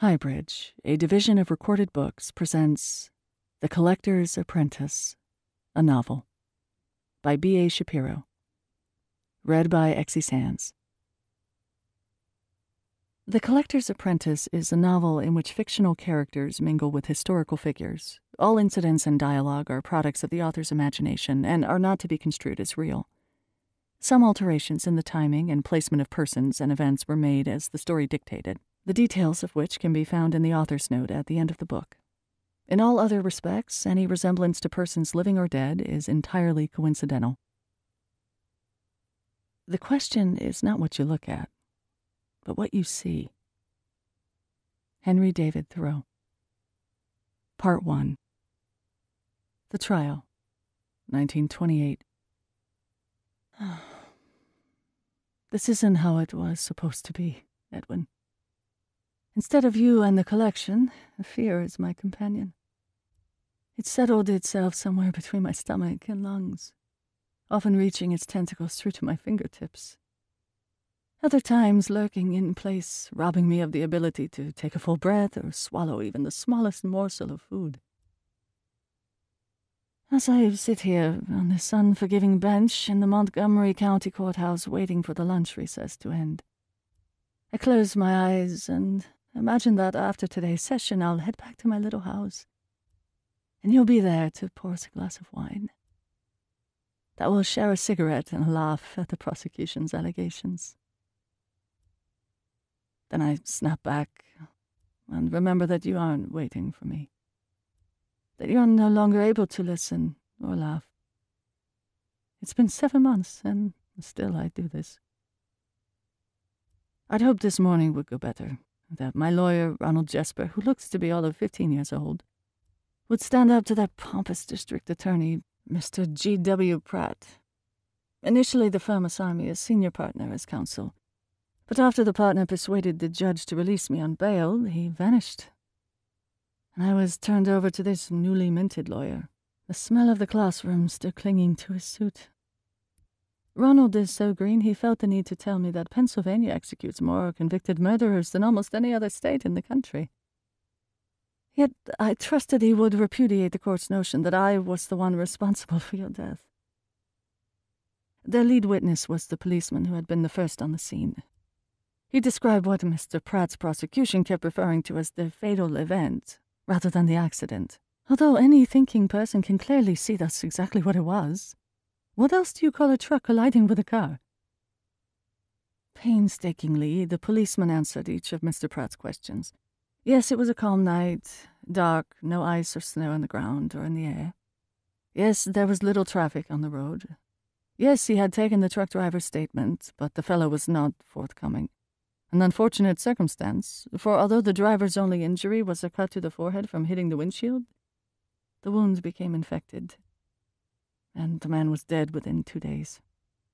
Highbridge, a division of Recorded Books, presents The Collector's Apprentice, a novel, by B.A. Shapiro. Read by Exie Sands. The Collector's Apprentice is a novel in which fictional characters mingle with historical figures. All incidents and dialogue are products of the author's imagination and are not to be construed as real. Some alterations in the timing and placement of persons and events were made as the story dictated, the details of which can be found in the author's note at the end of the book. In all other respects, any resemblance to persons living or dead is entirely coincidental. The question is not what you look at, but what you see. Henry David Thoreau. Part 1. The Trial, 1928. This isn't how it was supposed to be, Edwin. Instead of you and the collection, fear is my companion. It settled itself somewhere between my stomach and lungs, often reaching its tentacles through to my fingertips. Other times lurking in place, robbing me of the ability to take a full breath or swallow even the smallest morsel of food. As I sit here on this unforgiving bench in the Montgomery County Courthouse waiting for the lunch recess to end, I close my eyes and imagine that after today's session I'll head back to my little house, and you'll be there to pour us a glass of wine. That we'll share a cigarette and laugh at the prosecution's allegations. Then I snap back and remember that you aren't waiting for me, that you're no longer able to listen or laugh. It's been 7 months, and still I do this. I'd hoped this morning would go better, that my lawyer, Ronald Jesper, who looks to be all of 15 years old, would stand up to that pompous district attorney, Mr. G.W. Pratt. Initially, the firm assigned me as senior partner as counsel, but after the partner persuaded the judge to release me on bail, he vanished, and I was turned over to this newly minted lawyer, the smell of the classroom still clinging to his suit. Ronald is so green he felt the need to tell me that Pennsylvania executes more convicted murderers than almost any other state in the country. Yet I trusted he would repudiate the court's notion that I was the one responsible for your death. Their lead witness was the policeman who had been the first on the scene. He described what Mr. Pratt's prosecution kept referring to as the fatal event, rather than the accident, although any thinking person can clearly see that's exactly what it was. What else do you call a truck colliding with a car? Painstakingly, the policeman answered each of Mr. Pratt's questions. Yes, it was a calm night, dark, no ice or snow on the ground or in the air. Yes, there was little traffic on the road. Yes, he had taken the truck driver's statement, but the fellow was not forthcoming. An unfortunate circumstance, for although the driver's only injury was a cut to the forehead from hitting the windshield, the wound became infected, and the man was dead within 2 days.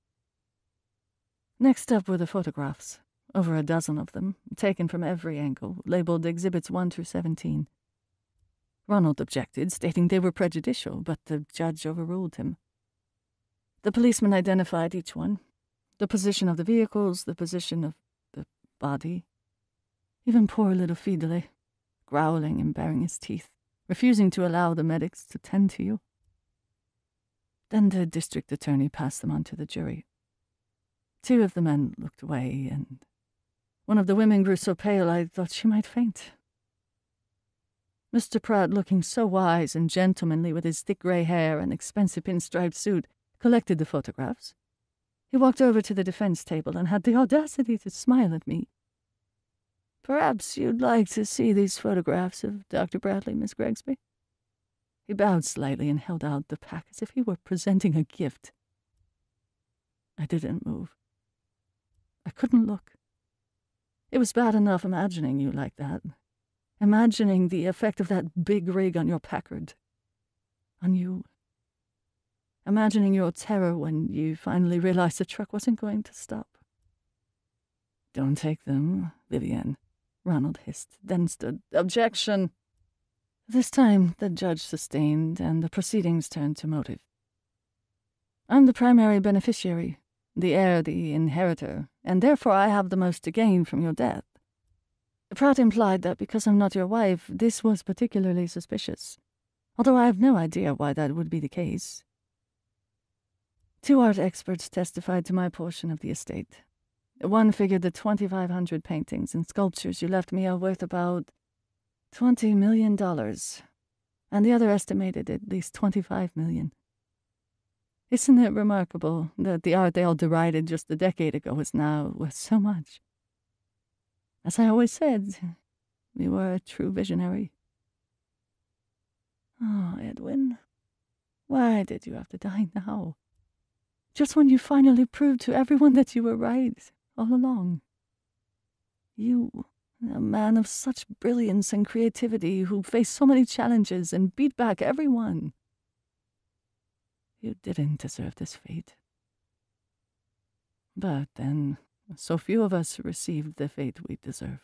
Next up were the photographs, over a dozen of them, taken from every angle, labeled Exhibits 1 through 17. Ronald objected, stating they were prejudicial, but the judge overruled him. The policeman identified each one, the position of the vehicles, the position of the body. Even poor little Fidele, growling and baring his teeth, refusing to allow the medics to tend to you. Then the district attorney passed them on to the jury. 2 of the men looked away, and one of the women grew so pale I thought she might faint. Mr. Pratt, looking so wise and gentlemanly with his thick gray hair and expensive pinstriped suit, collected the photographs. He walked over to the defense table and had the audacity to smile at me. "Perhaps you'd like to see these photographs of Dr. Bradley, Miss Gregsby?" He bowed slightly and held out the pack as if he were presenting a gift. I didn't move. I couldn't look. It was bad enough imagining you like that, imagining the effect of that big rig on your Packard, on you, imagining your terror when you finally realized the truck wasn't going to stop. "Don't take them, Vivienne," Ronald hissed, then stood. "Objection!" This time the judge sustained, and the proceedings turned to motive. "I'm the primary beneficiary, the heir, the inheritor, and therefore I have the most to gain from your death. Pratt implied that because I'm not your wife, this was particularly suspicious, although I have no idea why that would be the case. 2 art experts testified to my portion of the estate. One figured the 2,500 paintings and sculptures you left me are worth about $20 million, and the other estimated at least $25 million. Isn't it remarkable that the art they all derided just a decade ago is now worth so much? As I always said, you were a true visionary. Oh, Edwin, why did you have to die now? Just when you finally proved to everyone that you were right all along. You, a man of such brilliance and creativity who faced so many challenges and beat back every one. You didn't deserve this fate. But then, so few of us received the fate we deserve.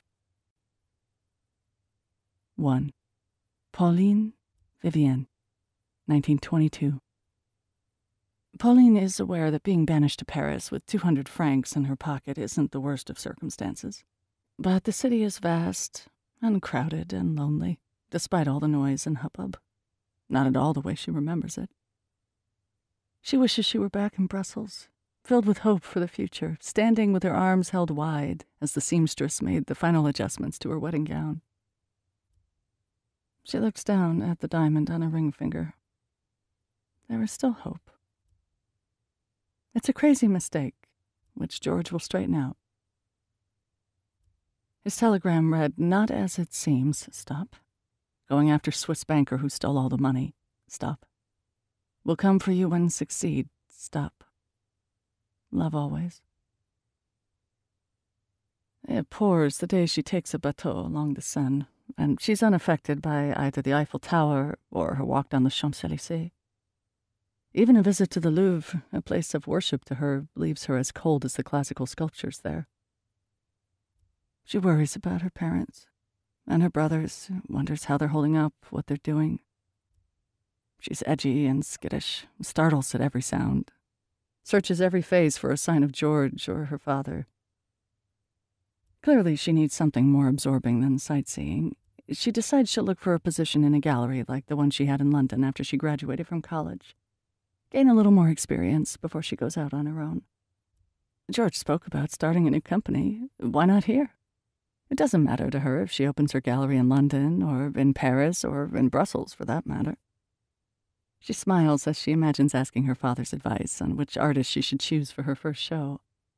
1. Paulien Vivienne, 1922. Paulien is aware that being banished to Paris with 200 francs in her pocket isn't the worst of circumstances. But the city is vast and crowded and lonely, despite all the noise and hubbub. Not at all the way she remembers it. She wishes she were back in Brussels, filled with hope for the future, standing with her arms held wide as the seamstress made the final adjustments to her wedding gown. She looks down at the diamond on her ring finger. There is still hope. It's a crazy mistake, which George will straighten out. His telegram read, "Not as it seems, stop. Going after Swiss banker who stole all the money, stop. Will come for you and succeed, stop. Love always." It pours the day she takes a bateau along the Seine, and she's unaffected by either the Eiffel Tower or her walk down the Champs-Élysées. Even a visit to the Louvre, a place of worship to her, leaves her as cold as the classical sculptures there. She worries about her parents and her brothers, wonders how they're holding up, what they're doing. She's edgy and skittish, startles at every sound, searches every face for a sign of George or her father. Clearly she needs something more absorbing than sightseeing. She decides she'll look for a position in a gallery like the one she had in London after she graduated from college. Gain a little more experience before she goes out on her own. George spoke about starting a new company. Why not here? It doesn't matter to her if she opens her gallery in London or in Paris or in Brussels, for that matter. She smiles as she imagines asking her father's advice on which artist she should choose for her first show.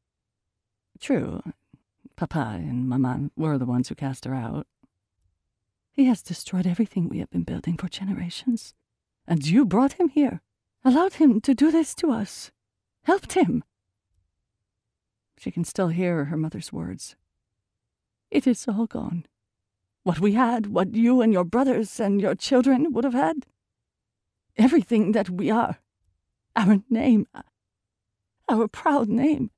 True, Papa and Mama were the ones who cast her out. He has destroyed everything we have been building for generations. And you brought him here, allowed him to do this to us, helped him. She can still hear her mother's words. It is all gone. What we had, what you and your brothers and your children would have had. Everything that we are. Our name. Our proud name.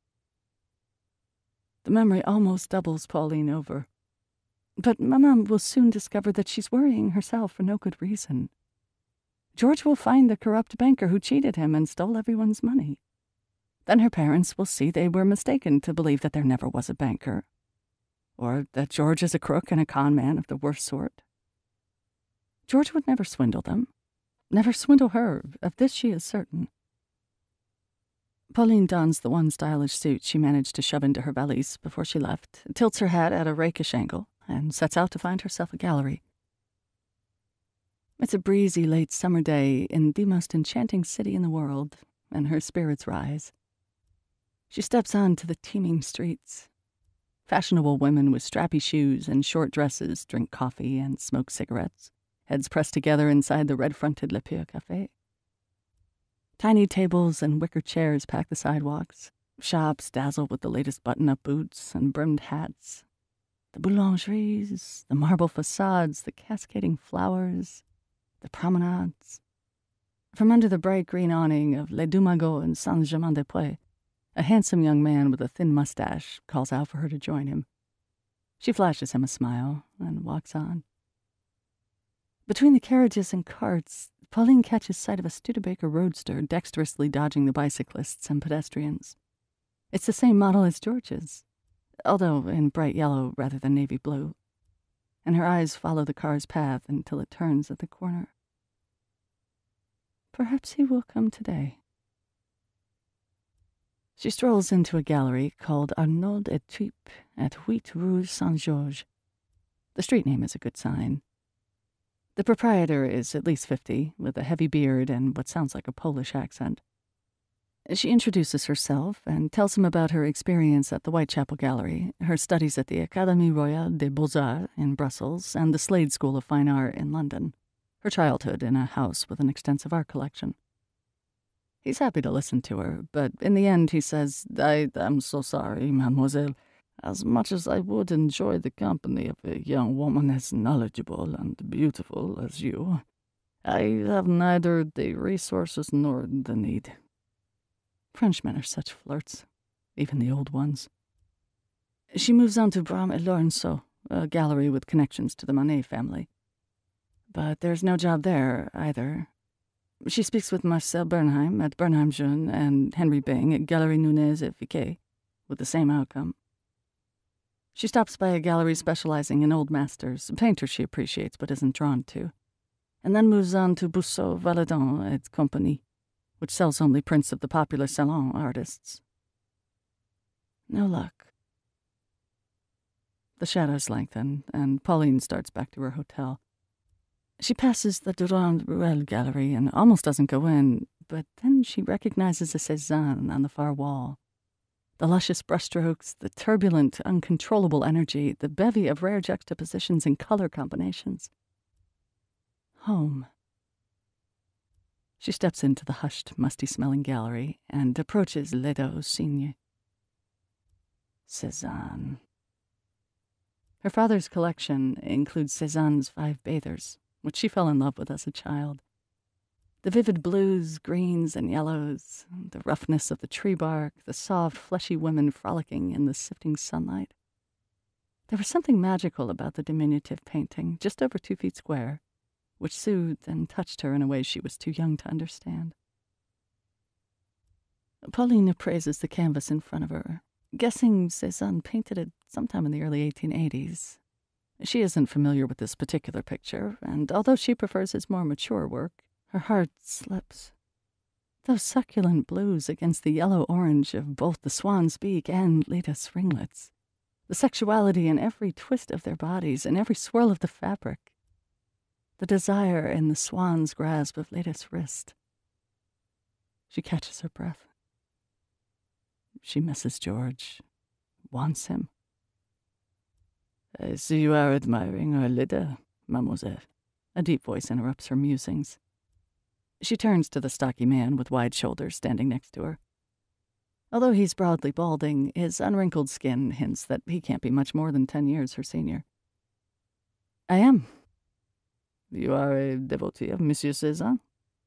The memory almost doubles Paulien over. But Maman will soon discover that she's worrying herself for no good reason. George will find the corrupt banker who cheated him and stole everyone's money. Then her parents will see they were mistaken to believe that there never was a banker, or that George is a crook and a con man of the worst sort. George would never swindle them, never swindle her. Of this she is certain. Paulien dons the one stylish suit she managed to shove into her valise before she left, tilts her hat at a rakish angle, and sets out to find herself a gallery. It's a breezy late summer day in the most enchanting city in the world, and her spirits rise. She steps onto the teeming streets. Fashionable women with strappy shoes and short dresses drink coffee and smoke cigarettes, heads pressed together inside the red-fronted Le Pure Café. Tiny tables and wicker chairs pack the sidewalks. Shops dazzle with the latest button-up boots and brimmed hats. The boulangeries, the marble facades, the cascading flowers, the promenades. From under the bright green awning of Les Dumagots and Saint-Germain-des-Prés, a handsome young man with a thin mustache calls out for her to join him. She flashes him a smile and walks on. Between the carriages and carts, Paulien catches sight of a Studebaker roadster dexterously dodging the bicyclists and pedestrians. It's the same model as George's, although in bright yellow rather than navy blue. and her eyes follow the car's path until it turns at the corner. Perhaps he will come today. She strolls into a gallery called Arnaud et Tuipe at 8 Rue Saint-Georges. The street name is a good sign. The proprietor is at least 50, with a heavy beard and what sounds like a Polish accent. She introduces herself and tells him about her experience at the Whitechapel Gallery, her studies at the Académie Royale des Beaux-Arts in Brussels and the Slade School of Fine Art in London, her childhood in a house with an extensive art collection. He's happy to listen to her, but in the end he says, "I am so sorry, mademoiselle. As much as I would enjoy the company of a young woman as knowledgeable and beautiful as you, I have neither the resources nor the need." Frenchmen are such flirts, even the old ones. She moves on to Bram et Laurenceau, a gallery with connections to the Monet family. But there's no job there, either. She speaks with Marcel Bernheim at Bernheim Jeune and Henry Bing at Galerie Nunez et Viquet, with the same outcome. She stops by a gallery specializing in old masters, painters she appreciates but isn't drawn to, and then moves on to Bousseau, Valadon et Compagnie, which sells only prints of the popular salon artists. No luck. The shadows lengthen, and Paulien starts back to her hotel. She passes the Durand Ruel gallery and almost doesn't go in, but then she recognizes a Cézanne on the far wall. The luscious brushstrokes, the turbulent, uncontrollable energy, the bevy of rare juxtapositions and color combinations. Home. She steps into the hushed, musty-smelling gallery and approaches Leda au Cygne. Cézanne. Her father's collection includes Cézanne's 5 Bathers, which she fell in love with as a child. The vivid blues, greens, and yellows, the roughness of the tree bark, the soft, fleshy women frolicking in the sifting sunlight. There was something magical about the diminutive painting, just over 2 feet square, which soothed and touched her in a way she was too young to understand. Paulien appraises the canvas in front of her, guessing Cézanne painted it sometime in the early 1880s. She isn't familiar with this particular picture, and although she prefers his more mature work, her heart slips. Those succulent blues against the yellow-orange of both the swan's beak and Leda's ringlets. The sexuality in every twist of their bodies, in every swirl of the fabric. The desire in the swan's grasp of Leda's wrist. She catches her breath. She misses George, wants him. "I see you are admiring our Leda, mademoiselle." A deep voice interrupts her musings. She turns to the stocky man with wide shoulders standing next to her. Although he's broadly balding, his unwrinkled skin hints that he can't be much more than 10 years her senior. "I am." "You are a devotee of Monsieur Cézanne?"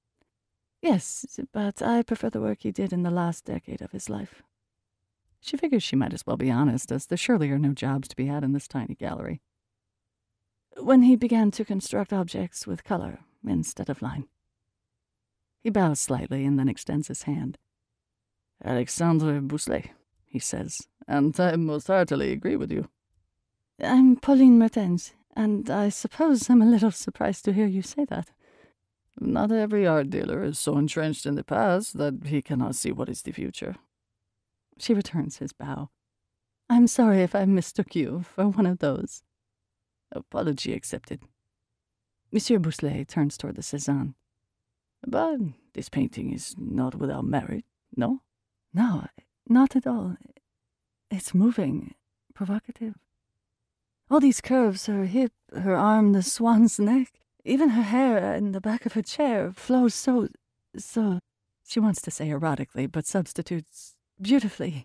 "Yes, but I prefer the work he did in the last decade of his life." She figures she might as well be honest, as there surely are no jobs to be had in this tiny gallery. "When he began to construct objects with color instead of line." He bows slightly and then extends his hand. "Alexandre Bousselet," he says, "and I most heartily agree with you." "I'm Paulien Mertens, and I suppose I'm a little surprised to hear you say that." "Not every art dealer is so entrenched in the past that he cannot see what is the future." She returns his bow. "I'm sorry if I mistook you for one of those." "Apology accepted." Monsieur Bousselet turns toward the Cézanne. "But this painting is not without merit, no?" "No, not at all. It's moving, provocative. All these curves, her hip, her arm, the swan's neck, even her hair in the back of her chair flows so, she wants to say erotically, but substitutes beautifully."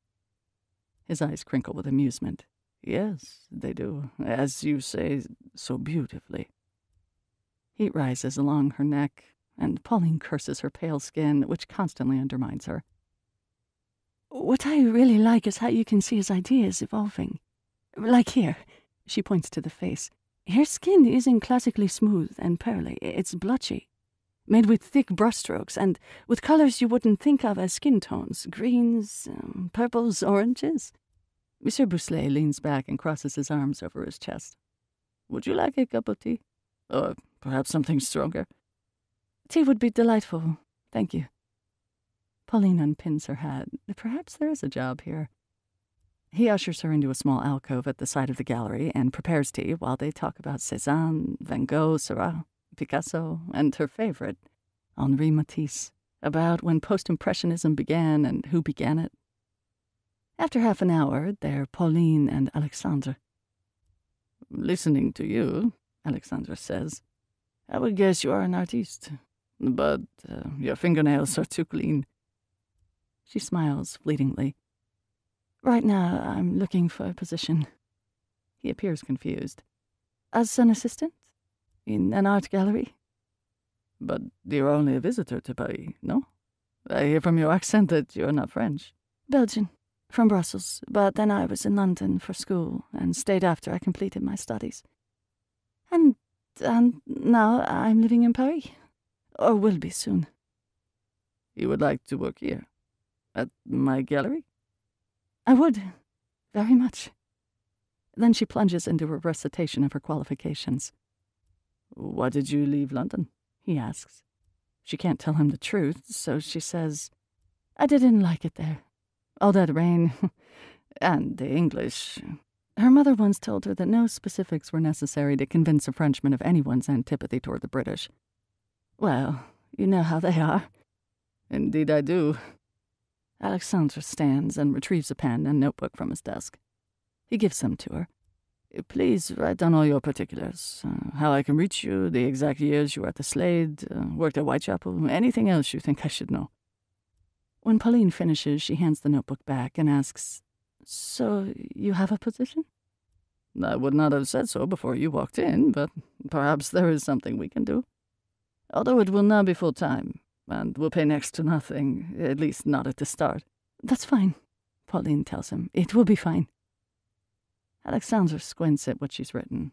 His eyes crinkle with amusement. "Yes, they do, as you say, so beautifully." Heat rises along her neck, and Paulien curses her pale skin, which constantly undermines her. "What I really like is how you can see his ideas evolving. Like here," she points to the face. "Her skin isn't classically smooth and pearly. It's blotchy, made with thick brushstrokes and with colors you wouldn't think of as skin tones. Greens, purples, oranges." Monsieur Bousselet leans back and crosses his arms over his chest. Would you like a cup of tea? Or perhaps something stronger? Tea would be delightful, thank you. Paulien unpins her hat. Perhaps there is a job here. He ushers her into a small alcove at the side of the gallery and prepares tea while they talk about Cézanne, Van Gogh, Seurat, Picasso, and her favorite, Henri Matisse, about when post-impressionism began and who began it. After half an hour, they're Paulien and Alexandre. Listening to you, Alexandre says, I would guess you are an artiste, but your fingernails are too clean. She smiles fleetingly. Right now, I'm looking for a position. He appears confused. As an assistant? In an art gallery? But you're only a visitor to Paris, no? I hear from your accent that you're not French. Belgian. From Brussels, but then I was in London for school and stayed after I completed my studies. And now I'm living in Paris. Or will be soon. You would like to work here? At my gallery? I would. Very much. Then she plunges into a recitation of her qualifications. Why did you leave London? He asks. She can't tell him the truth, so she says, I didn't like it there. All that rain, and the English. Her mother once told her that no specifics were necessary to convince a Frenchman of anyone's antipathy toward the British. Well, you know how they are. Indeed I do. Alexandre stands and retrieves a pen and notebook from his desk. He gives them to her. Please write down all your particulars, how I can reach you, the exact years you were at the Slade, worked at Whitechapel, anything else you think I should know. When Paulien finishes, she hands the notebook back and asks, So you have a position? I would not have said so before you walked in, but perhaps there is something we can do. Although it will not be full-time, and will pay next to nothing, at least not at the start. That's fine, Paulien tells him. It will be fine. Alexandre squints at what she's written.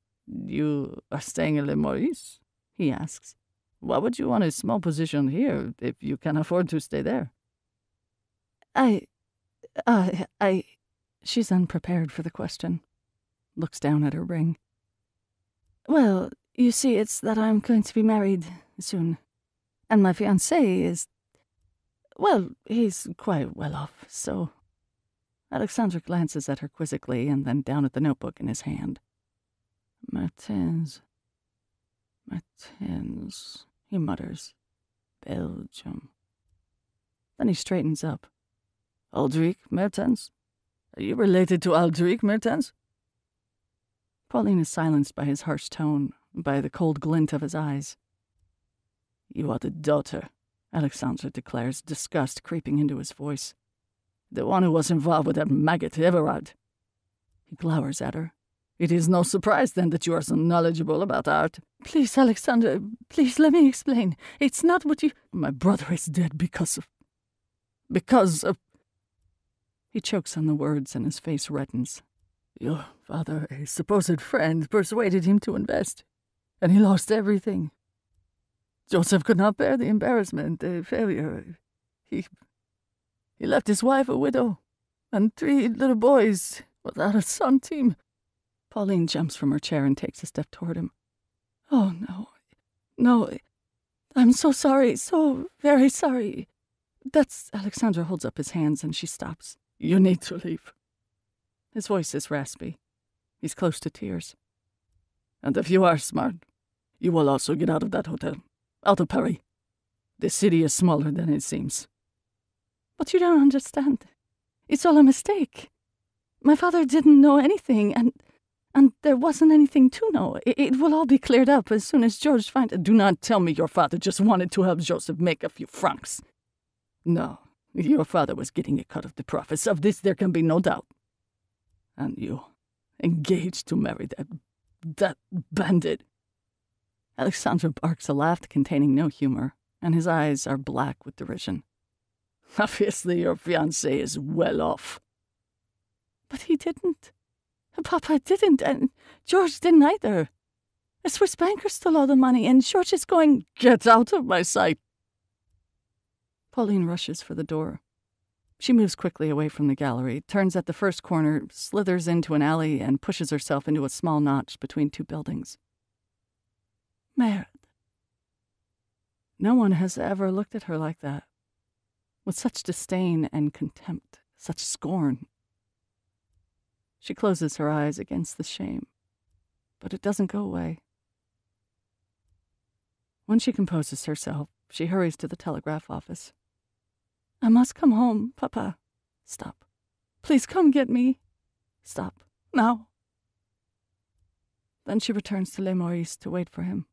You are staying in Le Maurice? He asks. Why would you want a small position here if you can afford to stay there? She's unprepared for the question. Looks down at her ring. Well, you see, it's that I'm going to be married soon. And my fiancé is... Well, he's quite well off, so... Alexandre glances at her quizzically and then down at the notebook in his hand. Mertens, he mutters. Belgium. Then he straightens up. Aldrich Mertens? Are you related to Aldrich Mertens? Paulien is silenced by his harsh tone, by the cold glint of his eyes. You are the daughter, Alexandre declares, disgust creeping into his voice. The one who was involved with that maggot, Everard. He glowers at her. It is no surprise, then, that you are so knowledgeable about art. Please, Alexandre, please let me explain. It's not what you... My brother is dead because of... He chokes on the words and his face reddens. Your father, a supposed friend, persuaded him to invest, and he lost everything. Joseph could not bear the embarrassment, the failure. He left his wife a widow, and 3 little boys without a centime. Paulien jumps from her chair and takes a step toward him. Oh, no, I'm so sorry, so very sorry. Alexandre holds up his hands and she stops. You need to leave. His voice is raspy. He's close to tears. And if you are smart, you will also get out of that hotel, out of Paris. The city is smaller than it seems. But you don't understand. It's all a mistake. My father didn't know anything, and there wasn't anything to know. It will all be cleared up as soon as George finds... Do not tell me your father just wanted to help Joseph make a few francs. No, your father was getting a cut of the profits. Of this there can be no doubt. And you, engaged to marry that bandit. Alexandre barks a laugh containing no humor, and his eyes are black with derision. Obviously your fiancé is well off. But he didn't. Papa didn't, and George didn't either. A Swiss banker stole all the money, and George is going... Get out of my sight! Paulien rushes for the door. She moves quickly away from the gallery, turns at the first corner, slithers into an alley, and pushes herself into a small notch between two buildings. Merde. No one has ever looked at her like that. With such disdain and contempt, such scorn. She closes her eyes against the shame, but it doesn't go away. When she composes herself, she hurries to the telegraph office. I must come home, Papa. Stop. Please come get me. Stop. Now. Then she returns to Les Maurice to wait for him.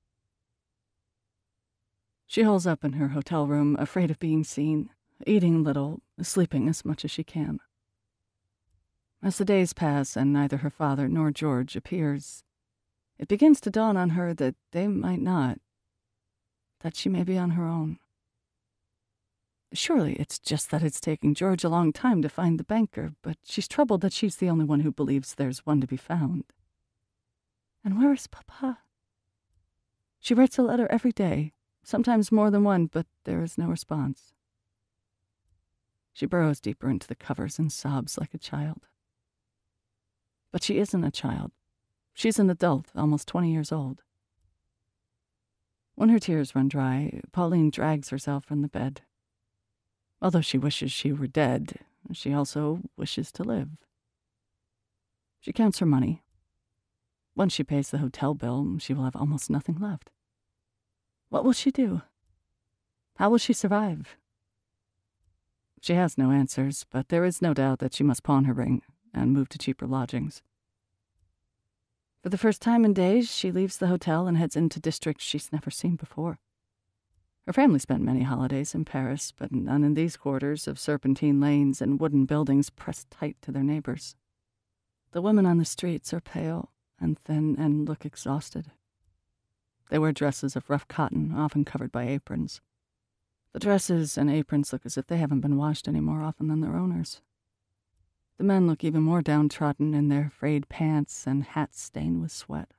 She holes up in her hotel room, afraid of being seen, eating little, sleeping as much as she can. As the days pass and neither her father nor George appears, it begins to dawn on her that they might not, that she may be on her own. Surely it's just that it's taking George a long time to find the banker, but she's troubled that she's the only one who believes there's one to be found. And where is Papa? She writes a letter every day, sometimes more than one, but there is no response. She burrows deeper into the covers and sobs like a child. But she isn't a child. She's an adult, almost 20 years old. When her tears run dry, Paulien drags herself from the bed. Although she wishes she were dead, she also wishes to live. She counts her money. Once she pays the hotel bill, she will have almost nothing left. What will she do? How will she survive? She has no answers, but there is no doubt that she must pawn her ring and move to cheaper lodgings. For the first time in days, she leaves the hotel and heads into districts she's never seen before. Her family spent many holidays in Paris, but none in these quarters of serpentine lanes and wooden buildings pressed tight to their neighbors. The women on the streets are pale and thin and look exhausted. They wear dresses of rough cotton, often covered by aprons. The dresses and aprons look as if they haven't been washed any more often than their owners. The men look even more downtrodden in their frayed pants and hats stained with sweat.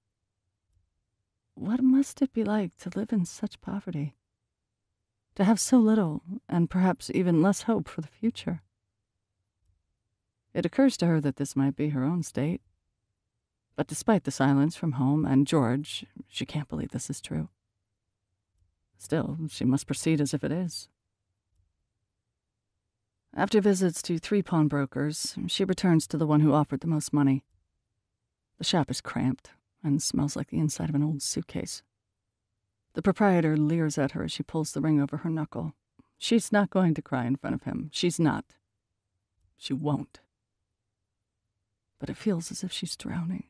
What must it be like to live in such poverty? To have so little, and perhaps even less hope for the future? It occurs to her that this might be her own state. But despite the silence from home and George, she can't believe this is true. Still, she must proceed as if it is. After visits to 3 pawnbrokers, she returns to the one who offered the most money. The shop is cramped and smells like the inside of an old suitcase. The proprietor leers at her as she pulls the ring over her knuckle. She's not going to cry in front of him. She's not. She won't. But it feels as if she's drowning.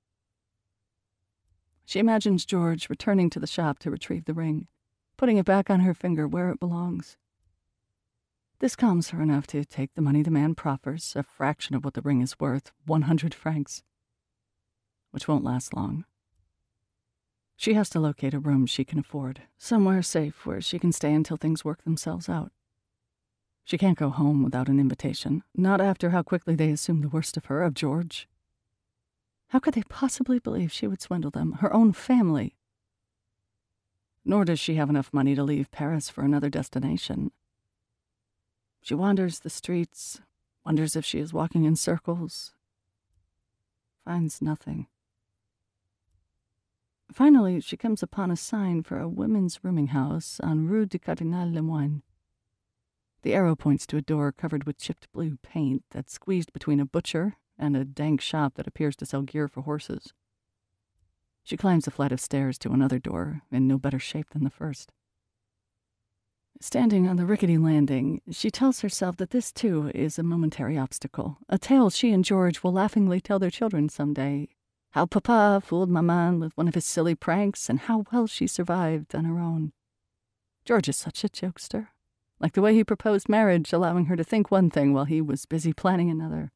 She imagines George returning to the shop to retrieve the ring, putting it back on her finger where it belongs. This calms her enough to take the money the man proffers, a fraction of what the ring is worth, 100 francs, which won't last long. She has to locate a room she can afford, somewhere safe where she can stay until things work themselves out. She can't go home without an invitation, not after how quickly they assumed the worst of her, of George. How could they possibly believe she would swindle them, her own family? Nor does she have enough money to leave Paris for another destination. She wanders the streets, wonders if she is walking in circles, finds nothing. Finally, she comes upon a sign for a women's rooming house on Rue du Cardinal Lemoine. The arrow points to a door covered with chipped blue paint that's squeezed between a butcher and a dank shop that appears to sell gear for horses. She climbs a flight of stairs to another door, in no better shape than the first. Standing on the rickety landing, she tells herself that this, too, is a momentary obstacle, a tale she and George will laughingly tell their children someday. How Papa fooled Maman with one of his silly pranks, and how well she survived on her own. George is such a jokester, like the way he proposed marriage, allowing her to think one thing while he was busy planning another.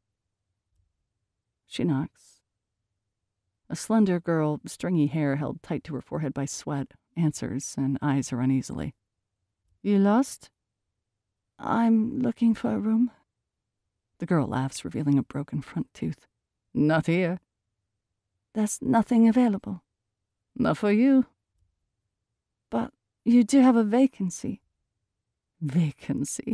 She knocks. A slender girl, stringy hair held tight to her forehead by sweat, answers and eyes her uneasily. You lost? I'm looking for a room. The girl laughs, revealing a broken front tooth. Not here. There's nothing available. Not for you. But you do have a vacancy. Vacancy?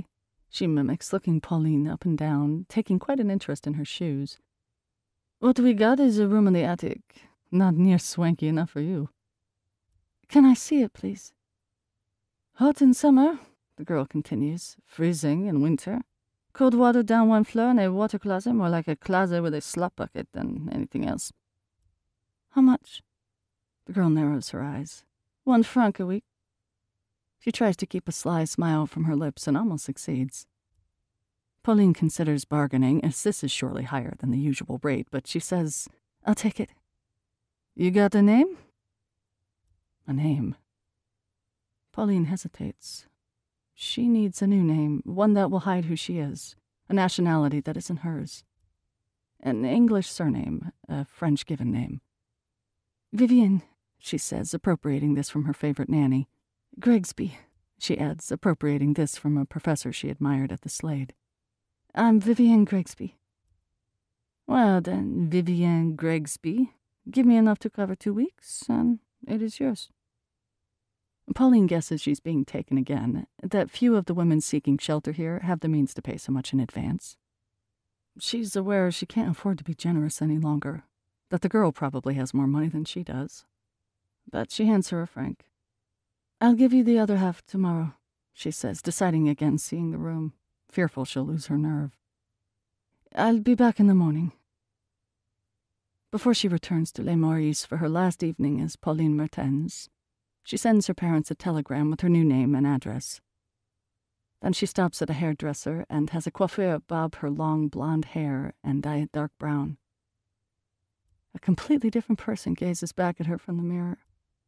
She mimics, looking Paulien up and down, taking quite an interest in her shoes. What we got is a room in the attic. Not near swanky enough for you. Can I see it, please? Hot in summer, the girl continues. Freezing in winter. Cold water down one floor and a water closet, more like a closet with a slop bucket than anything else. How much? The girl narrows her eyes. 1 franc a week. She tries to keep a sly smile from her lips and almost succeeds. Paulien considers bargaining, as this is surely higher than the usual rate, but she says, I'll take it. You got a name? A name. Paulien hesitates. She needs a new name, one that will hide who she is, a nationality that isn't hers. An English surname, a French given name. Vivienne, she says, appropriating this from her favorite nanny. Gregsby, she adds, appropriating this from a professor she admired at the Slade. I'm Vivienne Gregsby. Well then, Vivienne Gregsby, give me enough to cover 2 weeks, and it is yours. Paulien guesses she's being taken again, that few of the women seeking shelter here have the means to pay so much in advance. She's aware she can't afford to be generous any longer, that the girl probably has more money than she does. But she hands her a franc. I'll give you the other half tomorrow, she says, deciding against seeing the room, fearful she'll lose her nerve. I'll be back in the morning. Before she returns to Les Maurice for her last evening as Paulien Mertens, she sends her parents a telegram with her new name and address. Then she stops at a hairdresser and has a coiffeur bob her long blonde hair and dye it dark brown. A completely different person gazes back at her from the mirror.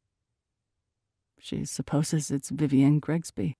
She supposes it's Vivienne Gregsby.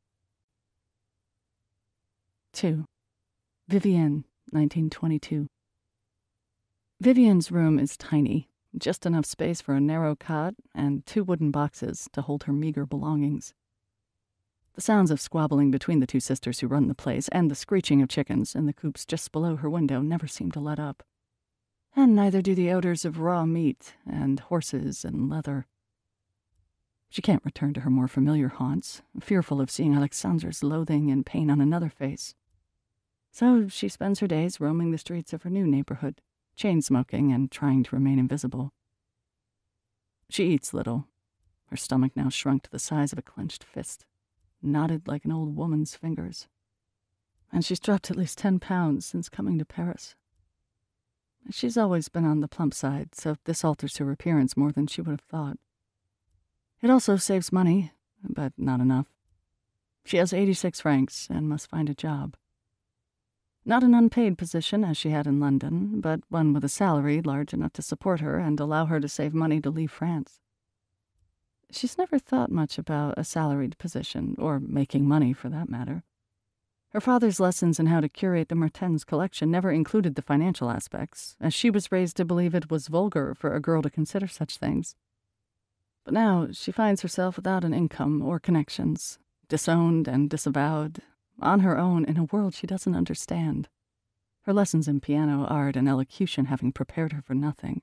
2. Vivienne, 1922. Vivienne's room is tiny, just enough space for a narrow cot and 2 wooden boxes to hold her meager belongings. The sounds of squabbling between the 2 sisters who run the place and the screeching of chickens in the coops just below her window never seem to let up. And neither do the odors of raw meat and horses and leather. She can't return to her more familiar haunts, fearful of seeing Alexandra's loathing and pain on another face. So she spends her days roaming the streets of her new neighborhood, chain-smoking and trying to remain invisible. She eats little, her stomach now shrunk to the size of a clenched fist, knotted like an old woman's fingers. And she's dropped at least 10 pounds since coming to Paris. She's always been on the plump side, so this alters her appearance more than she would have thought. It also saves money, but not enough. She has 86 francs and must find a job. Not an unpaid position as she had in London, but one with a salary large enough to support her and allow her to save money to leave France. She's never thought much about a salaried position, or making money for that matter. Her father's lessons in how to curate the Mertens collection never included the financial aspects, as she was raised to believe it was vulgar for a girl to consider such things. But now she finds herself without an income or connections, disowned and disavowed, on her own in a world she doesn't understand. Her lessons in piano, art, and elocution having prepared her for nothing.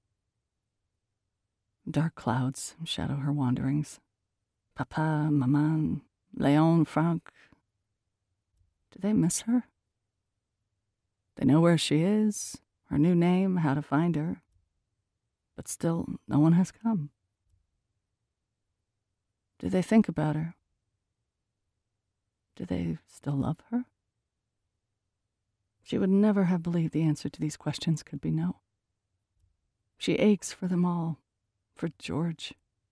Dark clouds shadow her wanderings. Papa, Maman, Léon, Franck. Do they miss her? They know where she is, her new name, how to find her. But still, no one has come. Do they think about her? Do they still love her? She would never have believed the answer to these questions could be no. She aches for them all, for George.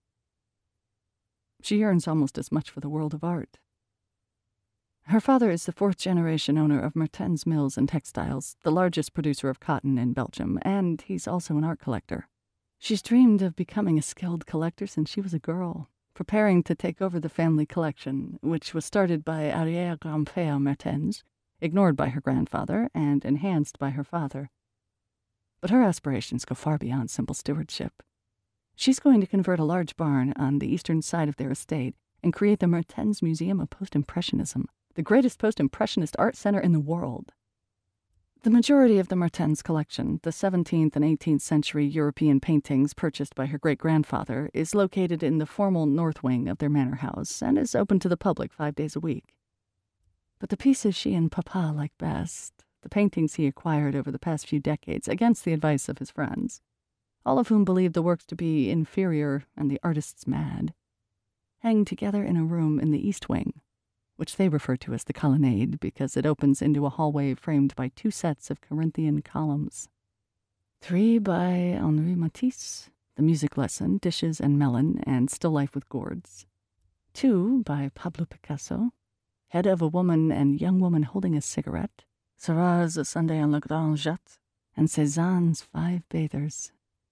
She yearns almost as much for the world of art. Her father is the 4th-generation owner of Mertens Mills and Textiles, the largest producer of cotton in Belgium, and he's also an art collector. She's dreamed of becoming a skilled collector since she was a girl, preparing to take over the family collection, which was started by arrière-grand-père Mertens, ignored by her grandfather and enhanced by her father. But her aspirations go far beyond simple stewardship. She's going to convert a large barn on the eastern side of their estate and create the Mertens Museum of Post-Impressionism, the greatest post-impressionist art center in the world. The majority of the Mertens collection, the 17th and 18th century European paintings purchased by her great-grandfather, is located in the formal north wing of their manor house and is open to the public 5 days a week. But the pieces she and Papa liked best, the paintings he acquired over the past few decades against the advice of his friends, all of whom believed the works to be inferior and the artists mad, hang together in a room in the East Wing, which they refer to as the colonnade because it opens into a hallway framed by 2 sets of Corinthian columns. 3 by Henri Matisse, The Music Lesson, Dishes and Melon, and Still Life with Gourds. 2 by Pablo Picasso, Head of a Woman and Young Woman Holding a Cigarette, Sarra's A Sunday on Le Grand Jet, and Cézanne's 5 Bathers.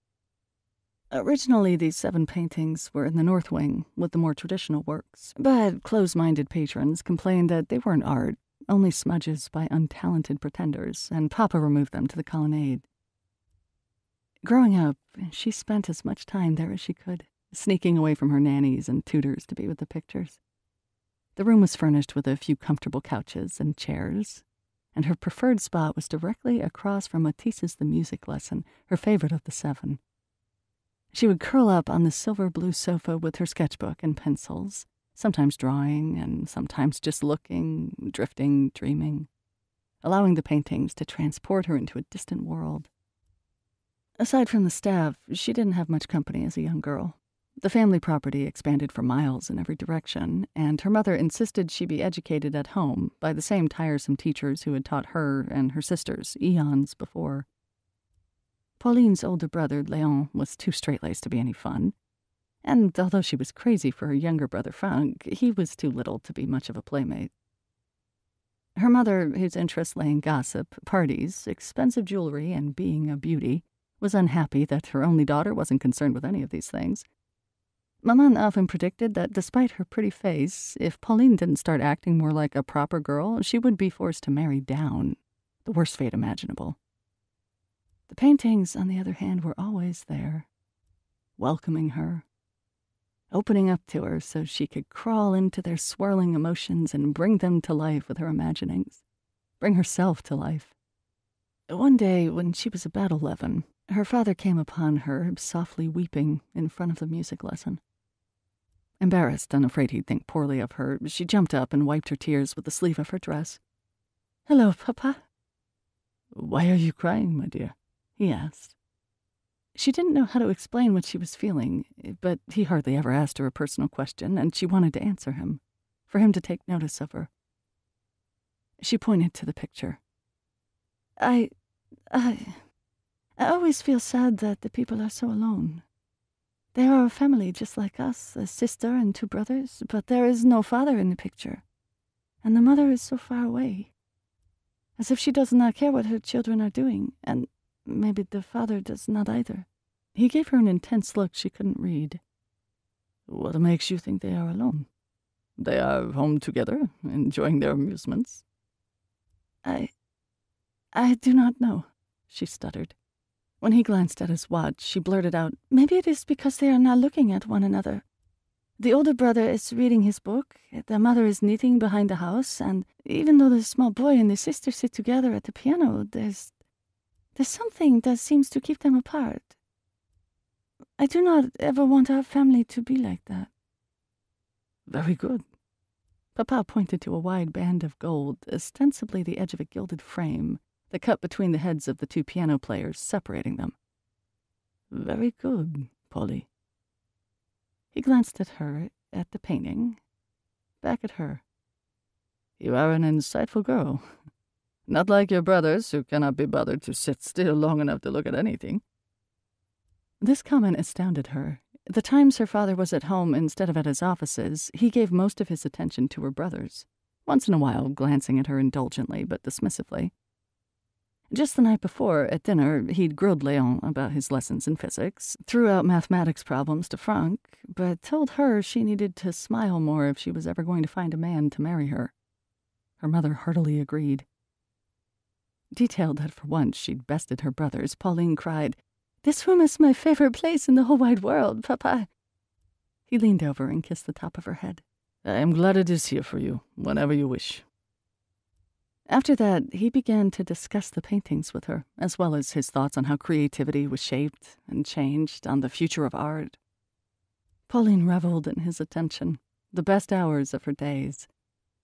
Originally, these 7 paintings were in the North Wing with the more traditional works, but close-minded patrons complained that they weren't art, only smudges by untalented pretenders, and Papa removed them to the colonnade. Growing up, she spent as much time there as she could, sneaking away from her nannies and tutors to be with the pictures. The room was furnished with a few comfortable couches and chairs, and her preferred spot was directly across from Matisse's The Music Lesson, her favorite of the 7. She would curl up on the silver-blue sofa with her sketchbook and pencils, sometimes drawing and sometimes just looking, drifting, dreaming, allowing the paintings to transport her into a distant world. Aside from the staff, she didn't have much company as a young girl. The family property expanded for miles in every direction, and her mother insisted she be educated at home by the same tiresome teachers who had taught her and her sisters eons before. Pauline's older brother, Léon, was too straight-laced to be any fun, and although she was crazy for her younger brother, Frank, he was too little to be much of a playmate. Her mother, whose interests lay in gossip, parties, expensive jewelry, and being a beauty, was unhappy that her only daughter wasn't concerned with any of these things. Maman often predicted that despite her pretty face, if Pauline didn't start acting more like a proper girl, she would be forced to marry down, the worst fate imaginable. The paintings, on the other hand, were always there, welcoming her, opening up to her so she could crawl into their swirling emotions and bring them to life with her imaginings, bring herself to life. One day, when she was about 11, her father came upon her softly weeping in front of the music lesson. Embarrassed and afraid he'd think poorly of her, she jumped up and wiped her tears with the sleeve of her dress. "Hello, Papa." "Why are you crying, my dear?" he asked. She didn't know how to explain what she was feeling, but he hardly ever asked her a personal question, and she wanted to answer him, for him to take notice of her. She pointed to the picture. I always feel sad that the people are so alone. They are a family just like us, a sister and 2 brothers, but there is no father in the picture, and the mother is so far away, as if she does not care what her children are doing, and maybe the father does not either." He gave her an intense look she couldn't read. "What makes you think they are alone? They are home together, enjoying their amusements." I do not know," she stuttered. When he glanced at his watch, she blurted out, "Maybe it is because they are not looking at one another. The older brother is reading his book, the mother is knitting behind the house, and even though the small boy and the sister sit together at the piano, there's something that seems to keep them apart. I do not ever want our family to be like that." "Very good." Papa pointed to a wide band of gold, ostensibly the edge of a gilded frame, that cut between the heads of the 2 piano players, separating them. "Very good, Polly." He glanced at her, at the painting, back at her. "You are an insightful girl. Not like your brothers, who cannot be bothered to sit still long enough to look at anything." This comment astounded her. The times her father was at home instead of at his offices, he gave most of his attention to her brothers, once in a while glancing at her indulgently but dismissively. Just the night before, at dinner, he'd grilled Léon about his lessons in physics, threw out mathematics problems to Franck, but told her she needed to smile more if she was ever going to find a man to marry her. Her mother heartily agreed. Detailed that for once she'd bested her brothers, Pauline cried, "This room is my favorite place in the whole wide world, Papa." He leaned over and kissed the top of her head. "I am glad it is here for you, whenever you wish." After that, he began to discuss the paintings with her, as well as his thoughts on how creativity was shaped and changed, on the future of art. Pauline reveled in his attention, the best hours of her days.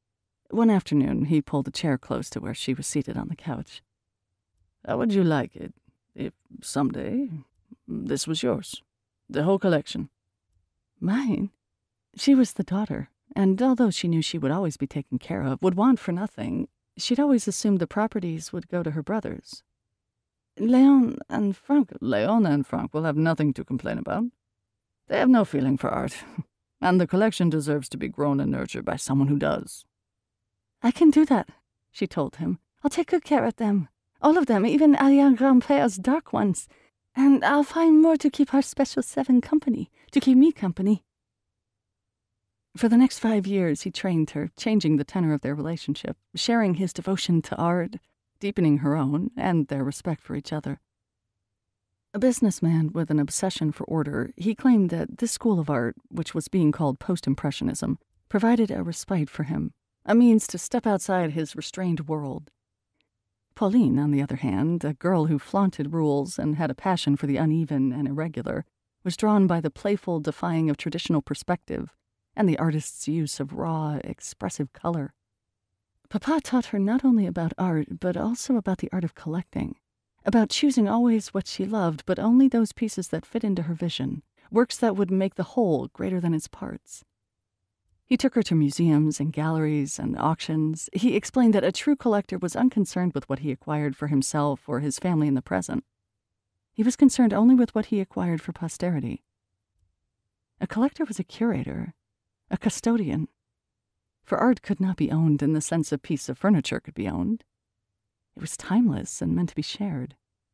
One afternoon, he pulled a chair close to where she was seated on the couch. "How would you like it if someday this was yours? The whole collection?" Mine? She was the daughter, and although she knew she would always be taken care of, would want for nothing, she'd always assumed the properties would go to her brothers. Leon and Frank will have nothing to complain about. They have no feeling for art, and the collection deserves to be grown and nurtured by someone who does. "I can do that," she told him. "I'll take good care of them. All of them, even Ariane Grandpère's dark ones. And I'll find more to keep our special 7 company, to keep me company." For the next 5 years, he trained her, changing the tenor of their relationship, sharing his devotion to art, deepening her own, and their respect for each other. A businessman with an obsession for order, he claimed that this school of art, which was being called post-impressionism, provided a respite for him, a means to step outside his restrained world. Paulien, on the other hand, a girl who flaunted rules and had a passion for the uneven and irregular, was drawn by the playful defying of traditional perspective and the artist's use of raw, expressive color. Papa taught her not only about art, but also about the art of collecting, about choosing always what she loved, but only those pieces that fit into her vision, works that would make the whole greater than its parts. He took her to museums and galleries and auctions. He explained that a true collector was unconcerned with what he acquired for himself or his family in the present. He was concerned only with what he acquired for posterity. A collector was a curator, a custodian. For art could not be owned in the sense a piece of furniture could be owned. It was timeless and meant to be shared.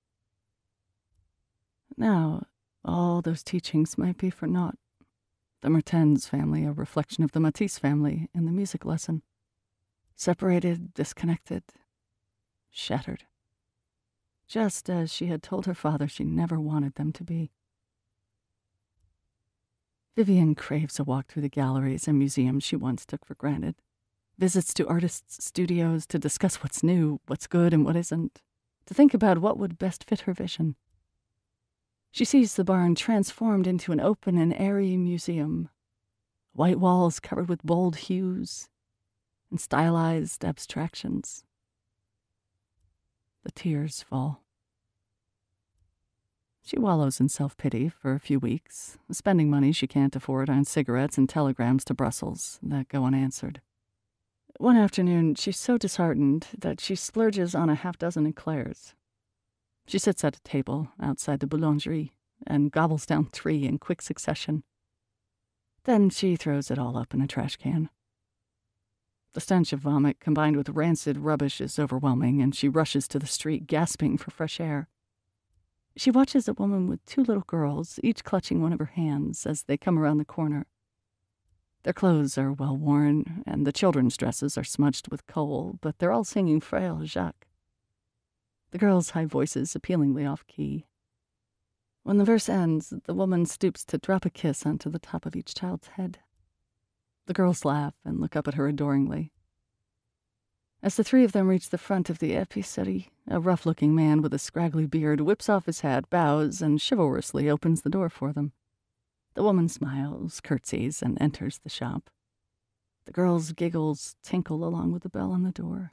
Now, all those teachings might be for naught. The Mertens family, a reflection of the Matisse family in the music lesson. Separated, disconnected, shattered. Just as she had told her father she never wanted them to be. Vivienne craves a walk through the galleries and museums she once took for granted. Visits to artists' studios to discuss what's new, what's good, and what isn't. To think about what would best fit her vision. She sees the barn transformed into an open and airy museum. White walls covered with bold hues and stylized abstractions. The tears fall. She wallows in self-pity for a few weeks, spending money she can't afford on cigarettes and telegrams to Brussels that go unanswered. One afternoon, she's so disheartened that she splurges on a half-dozen eclairs. She sits at a table outside the boulangerie and gobbles down 3 in quick succession. Then she throws it all up in a trash can. The stench of vomit combined with rancid rubbish is overwhelming, and she rushes to the street, gasping for fresh air. She watches a woman with 2 little girls, each clutching one of her hands as they come around the corner. Their clothes are well worn, and the children's dresses are smudged with coal, but they're all singing Frère Jacques. The girls' high voices appealingly off-key. When the verse ends, the woman stoops to drop a kiss onto the top of each child's head. The girls laugh and look up at her adoringly. As the 3 of them reach the front of the épicerie, a rough-looking man with a scraggly beard whips off his hat, bows, and chivalrously opens the door for them. The woman smiles, curtsies, and enters the shop. The girls' giggles tinkle along with the bell on the door.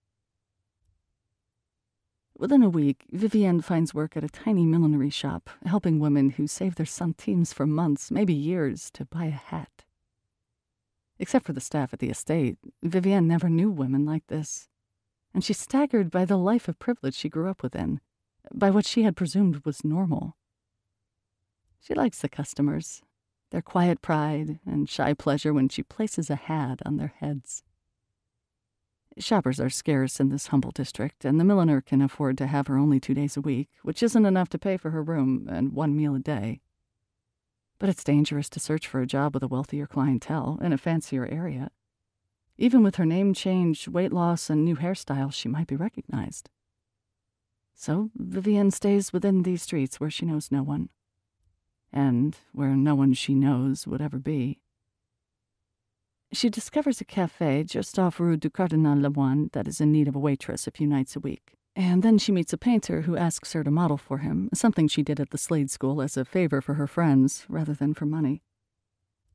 Within a week, Vivienne finds work at a tiny millinery shop, helping women who save their centimes for months, maybe years, to buy a hat. Except for the staff at the estate, Vivienne never knew women like this, and she's staggered by the life of privilege she grew up within, by what she had presumed was normal. She likes the customers, their quiet pride and shy pleasure when she places a hat on their heads. Shoppers are scarce in this humble district, and the milliner can afford to have her only 2 days a week, which isn't enough to pay for her room and 1 meal a day. But it's dangerous to search for a job with a wealthier clientele in a fancier area. Even with her name change, weight loss, and new hairstyle, she might be recognized. So Vivienne stays within these streets where she knows no one, and where no one she knows would ever be. She discovers a cafe just off Rue du Cardinal Lemoine that is in need of a waitress a few nights a week. And then she meets a painter who asks her to model for him, something she did at the Slade School as a favor for her friends rather than for money.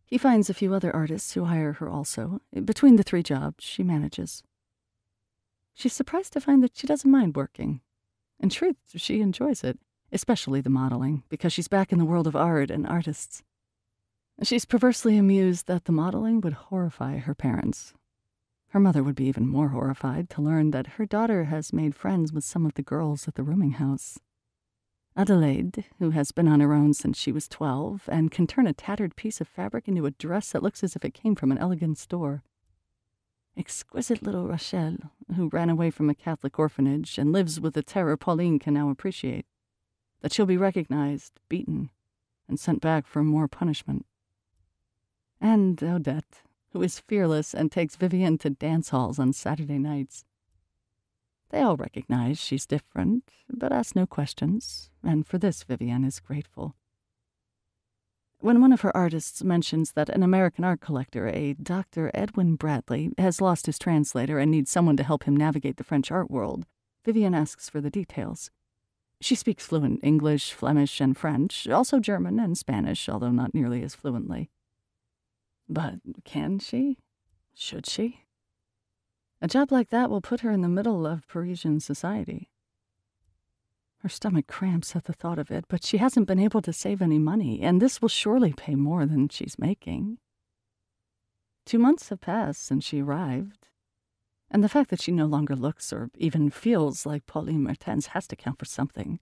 He finds a few other artists who hire her also. Between the 3 jobs, she manages. She's surprised to find that she doesn't mind working. In truth, she enjoys it, especially the modeling, because she's back in the world of art and artists. She's perversely amused that the modeling would horrify her parents. Her mother would be even more horrified to learn that her daughter has made friends with some of the girls at the rooming house. Adelaide, who has been on her own since she was 12 and can turn a tattered piece of fabric into a dress that looks as if it came from an elegant store. Exquisite little Rachel, who ran away from a Catholic orphanage and lives with the terror Paulien can now appreciate. That she'll be recognized, beaten, and sent back for more punishment. And Odette, who is fearless and takes Vivienne to dance halls on Saturday nights. They all recognize she's different, but ask no questions, and for this Vivienne is grateful. When one of her artists mentions that an American art collector, a Dr. Edwin Bradley, has lost his translator and needs someone to help him navigate the French art world, Vivienne asks for the details. She speaks fluent English, Flemish, and French, also German and Spanish, although not nearly as fluently. But can she? Should she? A job like that will put her in the middle of Parisian society. Her stomach cramps at the thought of it, but she hasn't been able to save any money, and this will surely pay more than she's making. 2 months have passed since she arrived, and the fact that she no longer looks or even feels like Paulien Mertens has to count for something.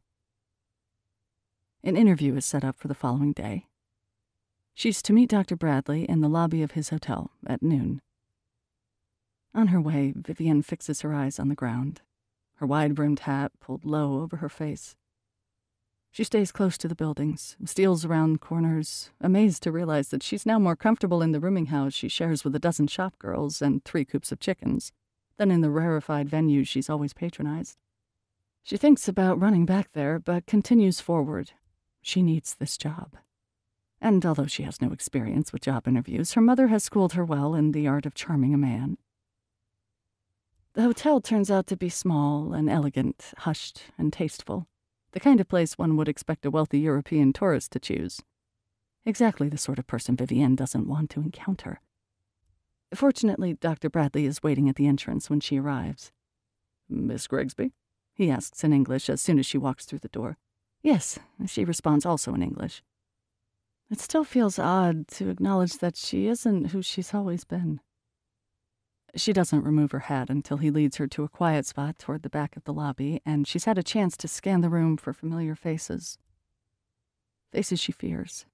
An interview is set up for the following day. She's to meet Dr. Bradley in the lobby of his hotel at noon. On her way, Vivienne fixes her eyes on the ground, her wide-brimmed hat pulled low over her face. She stays close to the buildings, steals around corners, amazed to realize that she's now more comfortable in the rooming house she shares with a dozen shop girls and 3 coops of chickens than in the rarefied venues she's always patronized. She thinks about running back there, but continues forward. She needs this job. And although she has no experience with job interviews, her mother has schooled her well in the art of charming a man. The hotel turns out to be small and elegant, hushed and tasteful, the kind of place one would expect a wealthy European tourist to choose. Exactly the sort of person Vivienne doesn't want to encounter. Fortunately, Dr. Bradley is waiting at the entrance when she arrives. "Miss Gregsby?" he asks in English as soon as she walks through the door. "Yes," she responds also in English. It still feels odd to acknowledge that she isn't who she's always been. She doesn't remove her hat until he leads her to a quiet spot toward the back of the lobby, and she's had a chance to scan the room for familiar faces. Faces she fears.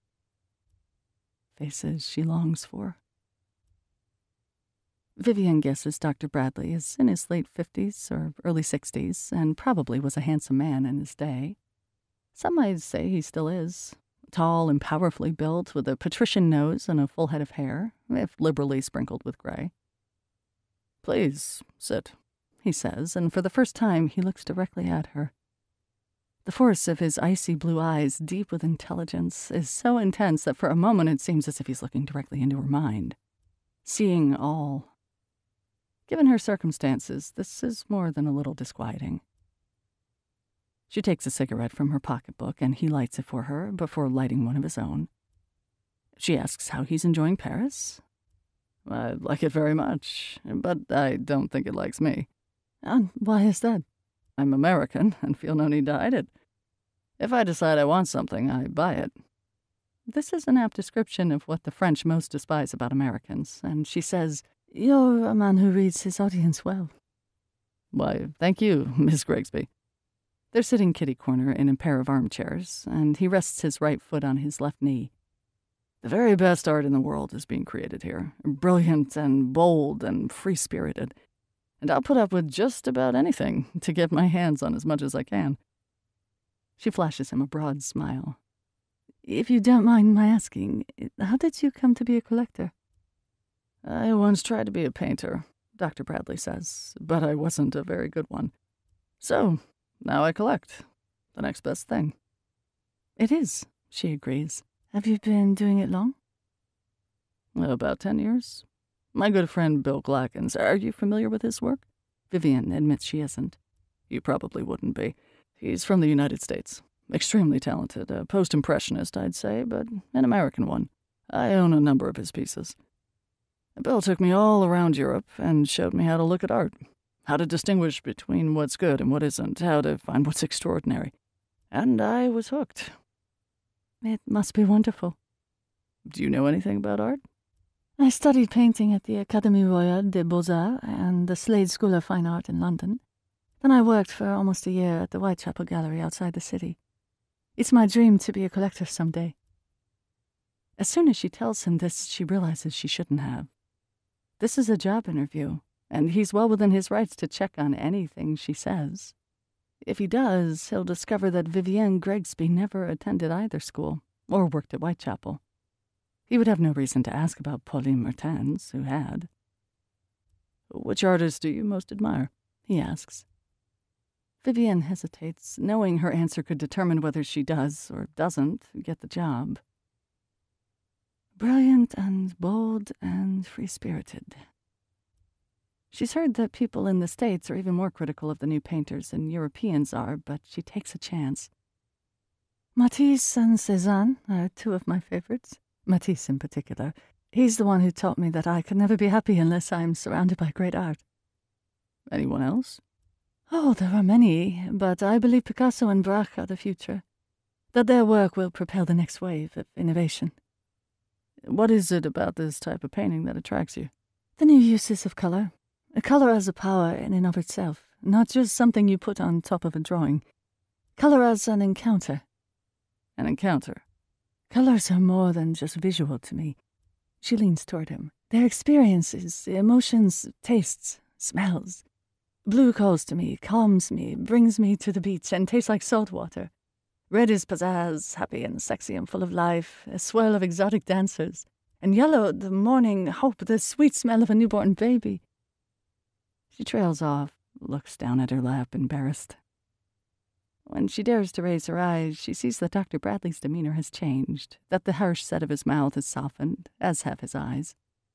Faces she longs for. Vivienne guesses Dr. Bradley is in his late 50s or early 60s, and probably was a handsome man in his day. Some might say he still is. Tall and powerfully built, with a patrician nose and a full head of hair, if liberally sprinkled with gray. "Please, sit," he says, and for the first time he looks directly at her. The force of his icy blue eyes, deep with intelligence, is so intense that for a moment it seems as if he's looking directly into her mind, seeing all. Given her circumstances, this is more than a little disquieting. She takes a cigarette from her pocketbook, and he lights it for her before lighting one of his own. She asks how he's enjoying Paris. "I like it very much, but I don't think it likes me." "And why is that?" "I'm American and feel no need to hide it. If I decide I want something, I buy it." This is an apt description of what the French most despise about Americans, and she says, "You're a man who reads his audience well." "Why, thank you, Miss Gregsby." They're sitting kitty-corner in a pair of armchairs, and he rests his right foot on his left knee. "The very best art in the world is being created here, brilliant and bold and free-spirited, and I'll put up with just about anything to get my hands on as much as I can." She flashes him a broad smile. "If you don't mind my asking, how did you come to be a collector?" "I once tried to be a painter," Dr. Bradley says, "but I wasn't a very good one. So, now I collect. The next best thing." "It is," she agrees. "Have you been doing it long?" "About 10 years. My good friend Bill Glackens, are you familiar with his work?" Vivienne admits she isn't. "You probably wouldn't be. He's from the United States. Extremely talented. A post-impressionist, I'd say, but an American one. I own a number of his pieces. Bill took me all around Europe and showed me how to look at art, how to distinguish between what's good and what isn't, how to find what's extraordinary. And I was hooked. It must be wonderful. Do you know anything about art? I studied painting at the Académie Royale des Beaux-Arts and the Slade School of Fine Art in London. Then I worked for almost a year at the Whitechapel Gallery outside the city. It's my dream to be a collector someday. As soon as she tells him this, she realizes she shouldn't have. This is a job interview, and he's well within his rights to check on anything she says. If he does, he'll discover that Vivienne Gregsby never attended either school or worked at Whitechapel. He would have no reason to ask about Paulien Mertens, who had. "Which artist do you most admire?" he asks. Vivienne hesitates, knowing her answer could determine whether she does or doesn't get the job. Brilliant and bold and free-spirited. She's heard that people in the States are even more critical of the new painters than Europeans are, but she takes a chance. Matisse and Cézanne are two of my favorites. Matisse in particular. He's the one who taught me that I could never be happy unless I'm surrounded by great art. Anyone else? Oh, there are many, but I believe Picasso and Braque are the future. That their work will propel the next wave of innovation. What is it about this type of painting that attracts you? The new uses of color. Color as a power in and of itself, not just something you put on top of a drawing. Color as an encounter. An encounter? Colors are more than just visual to me. She leans toward him. They're experiences, emotions, tastes, smells. Blue calls to me, calms me, brings me to the beach, and tastes like salt water. Red is pizzazz, happy and sexy and full of life, a swirl of exotic dancers. And yellow, the morning hope, the sweet smell of a newborn baby. She trails off, looks down at her lap, embarrassed. When she dares to raise her eyes, she sees that Dr. Bradley's demeanor has changed, that the harsh set of his mouth has softened, as have his eyes.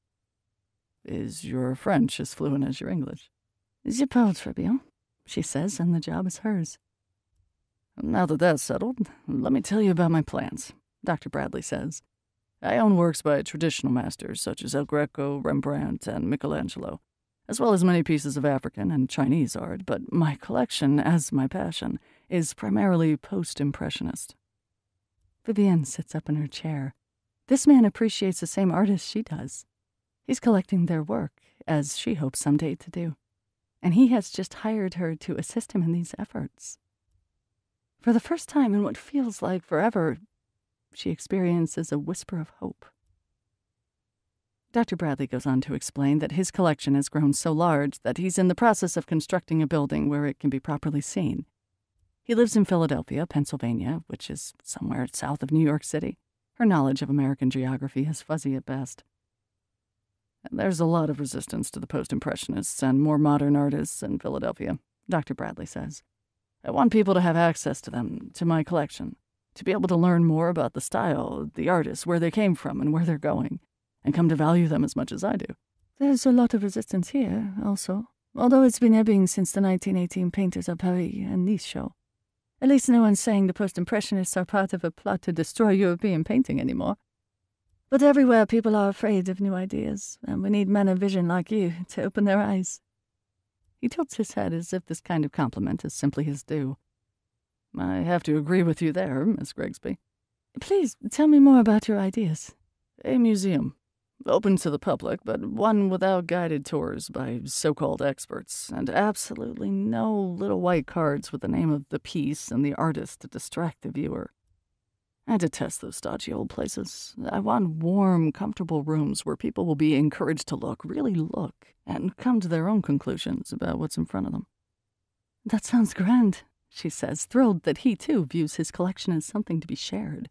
Is your French as fluent as your English? Je parle très bien, she says, and the job is hers. Now that that's settled, let me tell you about my plans, Dr. Bradley says. I own works by traditional masters such as El Greco, Rembrandt, and Michelangelo, as well as many pieces of African and Chinese art, but my collection, as my passion, is primarily post-impressionist. Vivienne sits up in her chair. This man appreciates the same art as she does. He's collecting their work, as she hopes someday to do. And he has just hired her to assist him in these efforts. For the first time in what feels like forever, she experiences a whisper of hope. Dr. Bradley goes on to explain that his collection has grown so large that he's in the process of constructing a building where it can be properly seen. He lives in Philadelphia, Pennsylvania, which is somewhere south of New York City. Her knowledge of American geography is fuzzy at best. There's a lot of resistance to the post-impressionists and more modern artists in Philadelphia, Dr. Bradley says. I want people to have access to them, to my collection, to be able to learn more about the style, the artists, where they came from and where they're going, and come to value them as much as I do. There's a lot of resistance here, also, although it's been ebbing since the 1918 Painters of Paris and Nice show. At least no one's saying the post-impressionists are part of a plot to destroy European painting anymore. But everywhere people are afraid of new ideas, and we need men of vision like you to open their eyes. He tilts his head as if this kind of compliment is simply his due. I have to agree with you there, Miss Gregsby. Please, tell me more about your ideas. A museum. Open to the public, but one without guided tours by so-called experts, and absolutely no little white cards with the name of the piece and the artist to distract the viewer. I detest those stodgy old places. I want warm, comfortable rooms where people will be encouraged to look, really look, and come to their own conclusions about what's in front of them. That sounds grand, she says, thrilled that he, too, views his collection as something to be shared.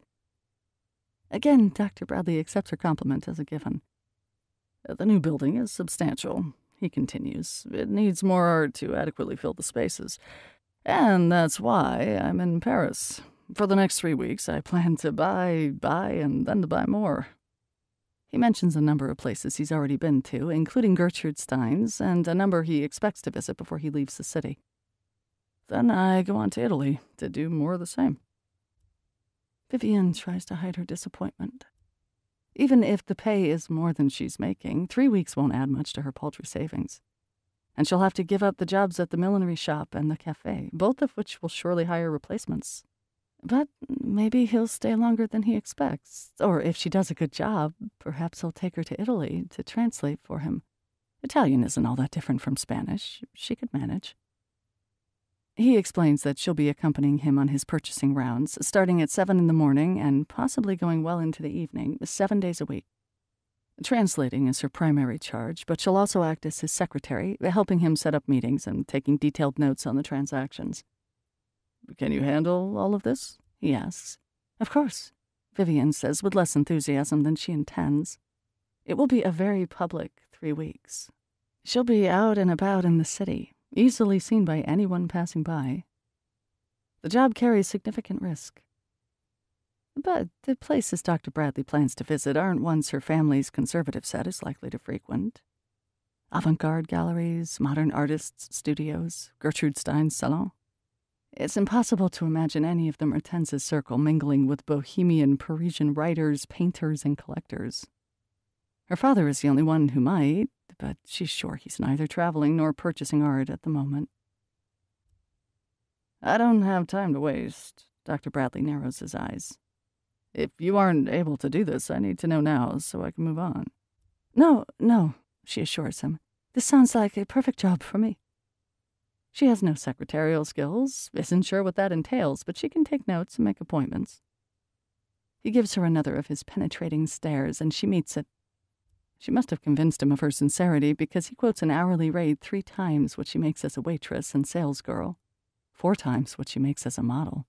Again, Dr. Bradley accepts her compliment as a given. The new building is substantial, he continues. It needs more art to adequately fill the spaces. And that's why I'm in Paris. For the next 3 weeks, I plan to buy, and then to buy more. He mentions a number of places he's already been to, including Gertrude Stein's, and a number he expects to visit before he leaves the city. Then I go on to Italy to do more of the same. Vivienne tries to hide her disappointment. Even if the pay is more than she's making, 3 weeks won't add much to her paltry savings. And she'll have to give up the jobs at the millinery shop and the cafe, both of which will surely hire replacements. But maybe he'll stay longer than he expects. Or if she does a good job, perhaps he'll take her to Italy to translate for him. Italian isn't all that different from Spanish. She could manage. He explains that she'll be accompanying him on his purchasing rounds, starting at 7 in the morning and possibly going well into the evening, 7 days a week. Translating is her primary charge, but she'll also act as his secretary, helping him set up meetings and taking detailed notes on the transactions. "Can you handle all of this?" he asks. "Of course," Vivienne says with less enthusiasm than she intends. It will be a very public 3 weeks. She'll be out and about in the city, easily seen by anyone passing by. The job carries significant risk. But the places Dr. Bradley plans to visit aren't ones her family's conservative set is likely to frequent. Avant-garde galleries, modern artists' studios, Gertrude Stein's salon. It's impossible to imagine any of the Mertens' circle mingling with bohemian Parisian writers, painters, and collectors. Her father is the only one who might, but she's sure he's neither traveling nor purchasing art at the moment. "I don't have time to waste." Dr. Bradley narrows his eyes. "If you aren't able to do this, I need to know now so I can move on." No, she assures him. "This sounds like a perfect job for me." She has no secretarial skills, isn't sure what that entails, but she can take notes and make appointments. He gives her another of his penetrating stares, and she meets it. She must have convinced him of her sincerity, because he quotes an hourly rate 3 times what she makes as a waitress and salesgirl, 4 times what she makes as a model.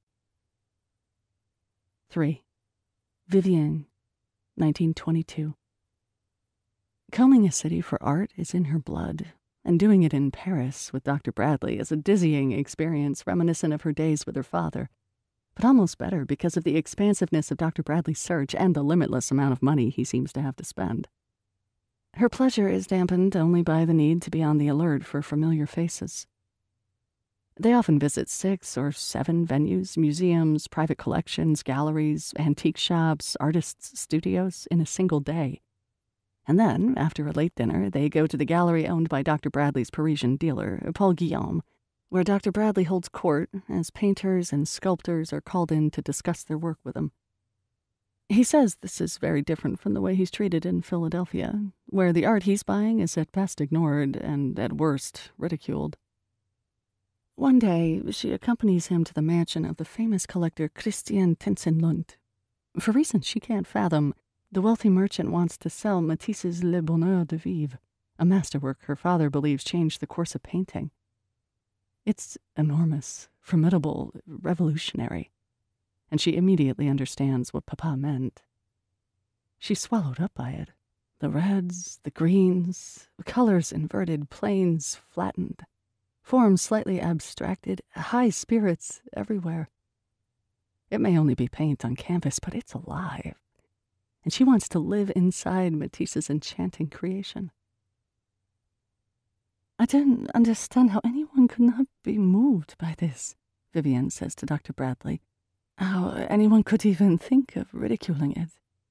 3. Vivienne, 1922. Combing a city for art is in her blood, and doing it in Paris with Dr. Bradley is a dizzying experience reminiscent of her days with her father, but almost better because of the expansiveness of Dr. Bradley's search and the limitless amount of money he seems to have to spend. Her pleasure is dampened only by the need to be on the alert for familiar faces. They often visit 6 or 7 venues, museums, private collections, galleries, antique shops, artists' studios in a single day. And then, after a late dinner, they go to the gallery owned by Dr. Bradley's Parisian dealer, Paul Guillaume, where Dr. Bradley holds court as painters and sculptors are called in to discuss their work with him. He says this is very different from the way he's treated in Philadelphia, where the art he's buying is at best ignored and at worst ridiculed. One day, she accompanies him to the mansion of the famous collector Christian Tensenlund. For reasons she can't fathom, the wealthy merchant wants to sell Matisse's Le Bonheur de Vivre, a masterwork her father believes changed the course of painting. It's enormous, formidable, revolutionary, and she immediately understands what Papa meant. She's swallowed up by it. The reds, the greens, the colors inverted, planes flattened, forms slightly abstracted, high spirits everywhere. It may only be paint on canvas, but it's alive, and she wants to live inside Matisse's enchanting creation. "I don't understand how anyone could not be moved by this," Vivienne says to Dr. Bradley. "How anyone could even think of ridiculing it."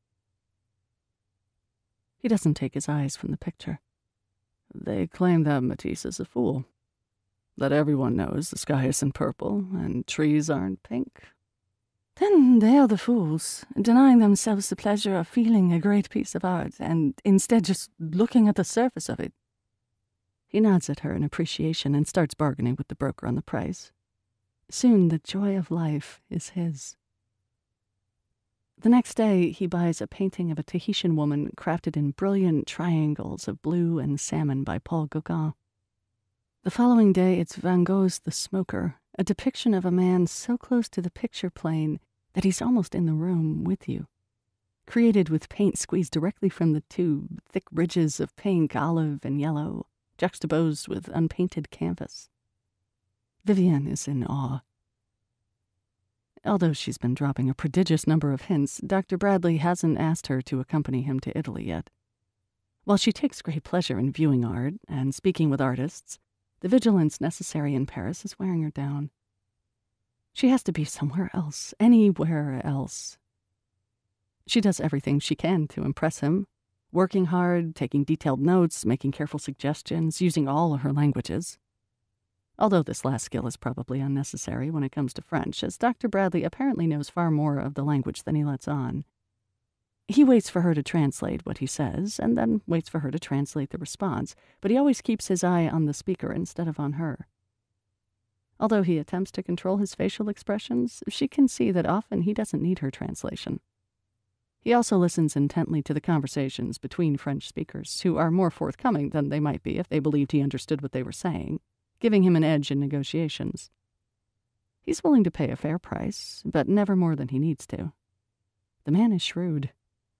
He doesn't take his eyes from the picture. "They claim that Matisse is a fool, that everyone knows the sky isn't purple and trees aren't pink." "Then they are the fools, denying themselves the pleasure of feeling a great piece of art, and instead just looking at the surface of it." He nods at her in appreciation and starts bargaining with the broker on the price. Soon the joy of life is his. The next day, he buys a painting of a Tahitian woman crafted in brilliant triangles of blue and salmon by Paul Gauguin. The following day, it's Van Gogh's The Smoker, a depiction of a man so close to the picture plane that he's almost in the room with you. Created with paint squeezed directly from the tube, thick ridges of pink, olive, and yellow, juxtaposed with unpainted canvas. Vivienne is in awe. Although she's been dropping a prodigious number of hints, Dr. Bradley hasn't asked her to accompany him to Italy yet. While she takes great pleasure in viewing art and speaking with artists, the vigilance necessary in Paris is wearing her down. She has to be somewhere else, anywhere else. She does everything she can to impress him, working hard, taking detailed notes, making careful suggestions, using all her languages. Although this last skill is probably unnecessary when it comes to French, as Dr. Bradley apparently knows far more of the language than he lets on. He waits for her to translate what he says, and then waits for her to translate the response, but he always keeps his eye on the speaker instead of on her. Although he attempts to control his facial expressions, she can see that often he doesn't need her translation. He also listens intently to the conversations between French speakers, who are more forthcoming than they might be if they believed he understood what they were saying, giving him an edge in negotiations. He's willing to pay a fair price, but never more than he needs to. The man is shrewd.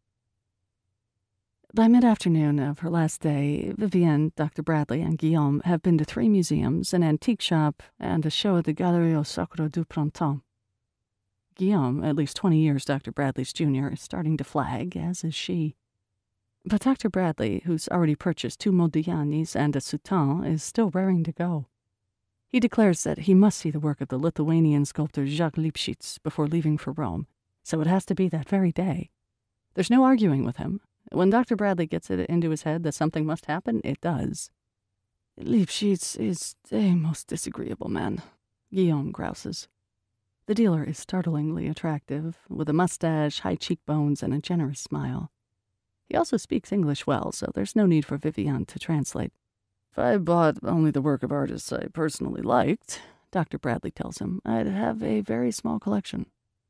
By mid-afternoon of her last day, Vivienne, Dr. Bradley, and Guillaume have been to 3 museums, an antique shop, and a show at the Galerie au Sacre du Printemps. Guillaume, at least 20 years Dr. Bradley's junior, is starting to flag, as is she. But Dr. Bradley, who's already purchased 2 Modiglianis and a soutane, is still raring to go. He declares that he must see the work of the Lithuanian sculptor Jacques Lipchitz before leaving for Rome, so it has to be that very day. There's no arguing with him. When Dr. Bradley gets it into his head that something must happen, it does. Lipchitz is a most disagreeable man, Guillaume grouses. The dealer is startlingly attractive, with a mustache, high cheekbones, and a generous smile. He also speaks English well, so there's no need for Vivienne to translate. If I bought only the work of artists I personally liked, Dr. Bradley tells him, I'd have a very small collection.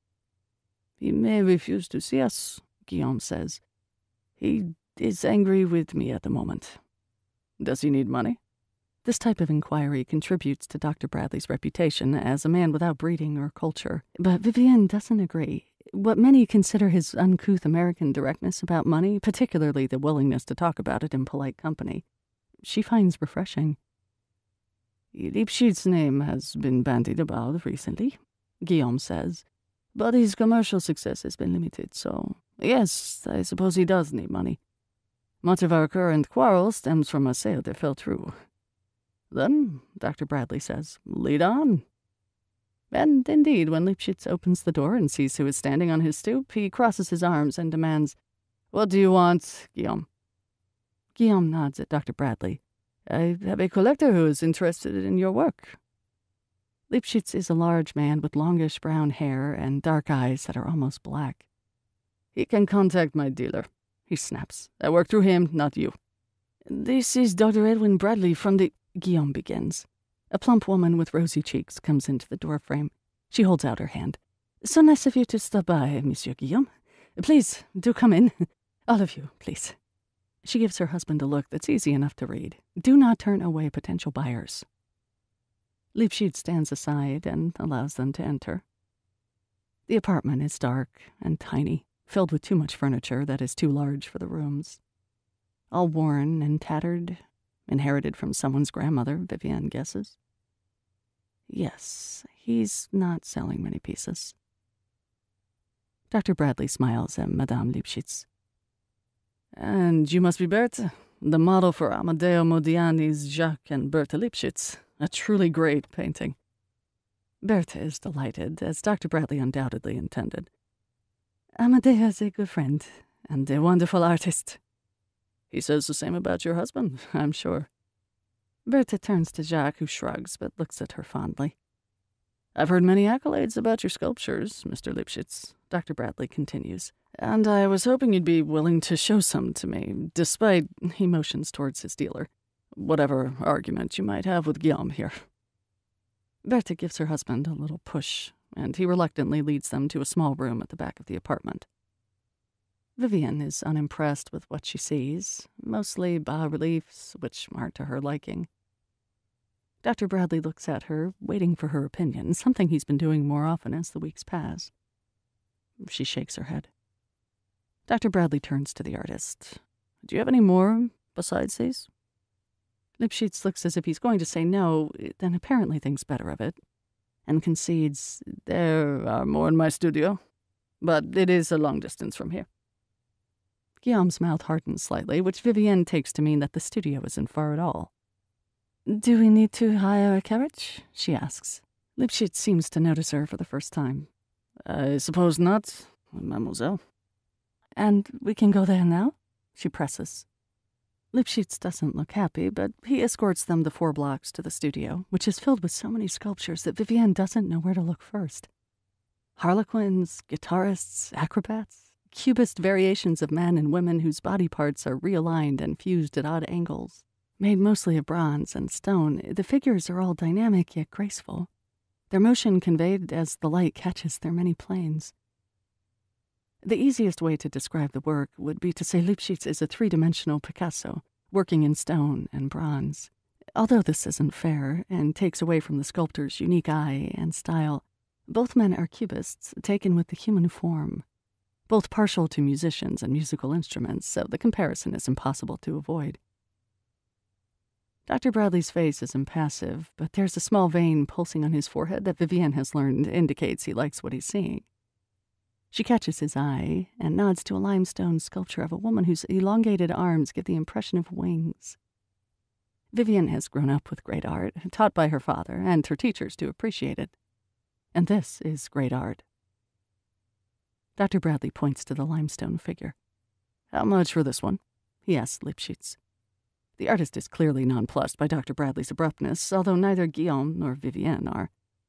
He may refuse to see us, Guillaume says. He is angry with me at the moment. Does he need money? This type of inquiry contributes to Dr. Bradley's reputation as a man without breeding or culture, but Vivienne doesn't agree. What many consider his uncouth American directness about money, particularly the willingness to talk about it in polite company, she finds refreshing. Lipschitz's name has been bandied about recently, Guillaume says, but his commercial success has been limited, so yes, I suppose he does need money. Much of our current quarrel stems from a sale that fell through. Then, Dr. Bradley says, lead on. And indeed, when Lipschitz opens the door and sees who is standing on his stoop, he crosses his arms and demands, What do you want, Guillaume? Guillaume nods at Dr. Bradley. I have a collector who is interested in your work. Lipschitz is a large man with longish brown hair and dark eyes that are almost black. He can contact my dealer, he snaps. I work through him, not you. This is Dr. Edwin Bradley from the... Guillaume begins. A plump woman with rosy cheeks comes into the doorframe. She holds out her hand. So nice of you to stop by, Monsieur Guillaume. Please, do come in. All of you, please. She gives her husband a look that's easy enough to read. Do not turn away potential buyers. Lipschitz stands aside and allows them to enter. The apartment is dark and tiny, filled with too much furniture that is too large for the rooms. All worn and tattered, inherited from someone's grandmother, Vivienne guesses. Yes, he's not selling many pieces. Dr. Bradley smiles at Madame Lipschitz. And you must be Berthe, the model for Amadeo Modigliani's Jacques and Berthe Lipschitz, a truly great painting. Berthe is delighted, as Dr. Bradley undoubtedly intended. Amadeo is a good friend, and a wonderful artist. He says the same about your husband, I'm sure. Berthe turns to Jacques, who shrugs, but looks at her fondly. I've heard many accolades about your sculptures, Mr. Lipschitz, Dr. Bradley continues, and I was hoping you'd be willing to show some to me, despite, he motions towards his dealer, whatever argument you might have with Guillaume here. Berthe gives her husband a little push, and he reluctantly leads them to a small room at the back of the apartment. Vivienne is unimpressed with what she sees, mostly bas-reliefs, which aren't to her liking. Dr. Bradley looks at her, waiting for her opinion, something he's been doing more often as the weeks pass. She shakes her head. Dr. Bradley turns to the artist. Do you have any more besides these? Lipschitz looks as if he's going to say no, then apparently thinks better of it, and concedes, There are more in my studio, but it is a long distance from here. Guillaume's mouth hardens slightly, which Vivienne takes to mean that the studio isn't far at all. Do we need to hire a carriage? She asks. Lipschitz seems to notice her for the first time. I suppose not, mademoiselle. And we can go there now? She presses. Lipschitz doesn't look happy, but he escorts them the 4 blocks to the studio, which is filled with so many sculptures that Vivienne doesn't know where to look first. Harlequins, guitarists, acrobats, cubist variations of men and women whose body parts are realigned and fused at odd angles. Made mostly of bronze and stone, the figures are all dynamic yet graceful, their motion conveyed as the light catches their many planes. The easiest way to describe the work would be to say Lipschitz is a 3-dimensional Picasso, working in stone and bronze. Although this isn't fair and takes away from the sculptor's unique eye and style, both men are cubists taken with the human form, both partial to musicians and musical instruments, so the comparison is impossible to avoid. Dr. Bradley's face is impassive, but there's a small vein pulsing on his forehead that Vivienne has learned indicates he likes what he's seeing. She catches his eye and nods to a limestone sculpture of a woman whose elongated arms give the impression of wings. Vivienne has grown up with great art, taught by her father and her teachers to appreciate it. And this is great art. Dr. Bradley points to the limestone figure. "How much for this one?" he asks Lipschitz. The artist is clearly nonplussed by Dr. Bradley's abruptness, although neither Guillaume nor Vivienne are.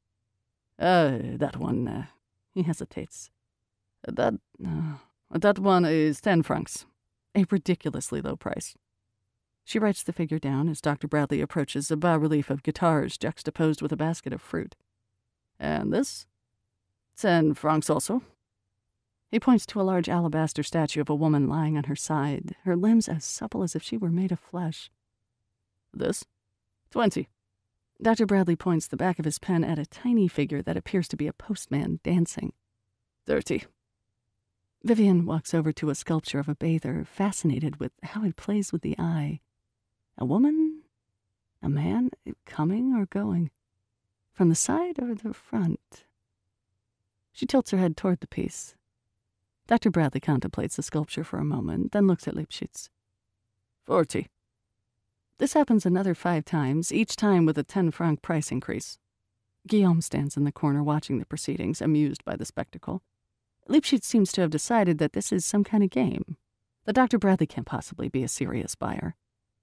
That one," he hesitates. That one is 10 francs, a ridiculously low price. She writes the figure down as Dr. Bradley approaches a bas-relief of guitars juxtaposed with a basket of fruit. "And this? 10 francs also." He points to a large alabaster statue of a woman lying on her side, her limbs as supple as if she were made of flesh. "This? 20. Dr. Bradley points the back of his pen at a tiny figure that appears to be a postman dancing. 30. Vivienne walks over to a sculpture of a bather, fascinated with how it plays with the eye. A woman? A man? Coming or going? From the side or the front? She tilts her head toward the piece. Dr. Bradley contemplates the sculpture for a moment, then looks at Lipschitz. 40. This happens another 5 times, each time with a 10-franc price increase. Guillaume stands in the corner watching the proceedings, amused by the spectacle. Lipschitz seems to have decided that this is some kind of game, that Dr. Bradley can't possibly be a serious buyer.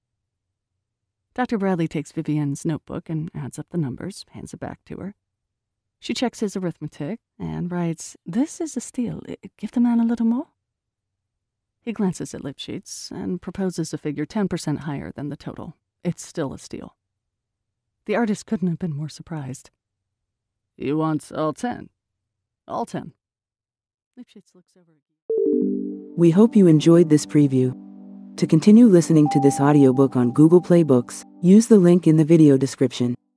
Dr. Bradley takes Vivienne's notebook and adds up the numbers, hands it back to her. She checks his arithmetic and writes, "This is a steal. Give the man a little more." He glances at Lipschitz and proposes a figure 10% higher than the total. It's still a steal. The artist couldn't have been more surprised. "You want all 10? All 10. Lipschitz looks over again. We hope you enjoyed this preview. To continue listening to this audiobook on Google Play Books, use the link in the video description.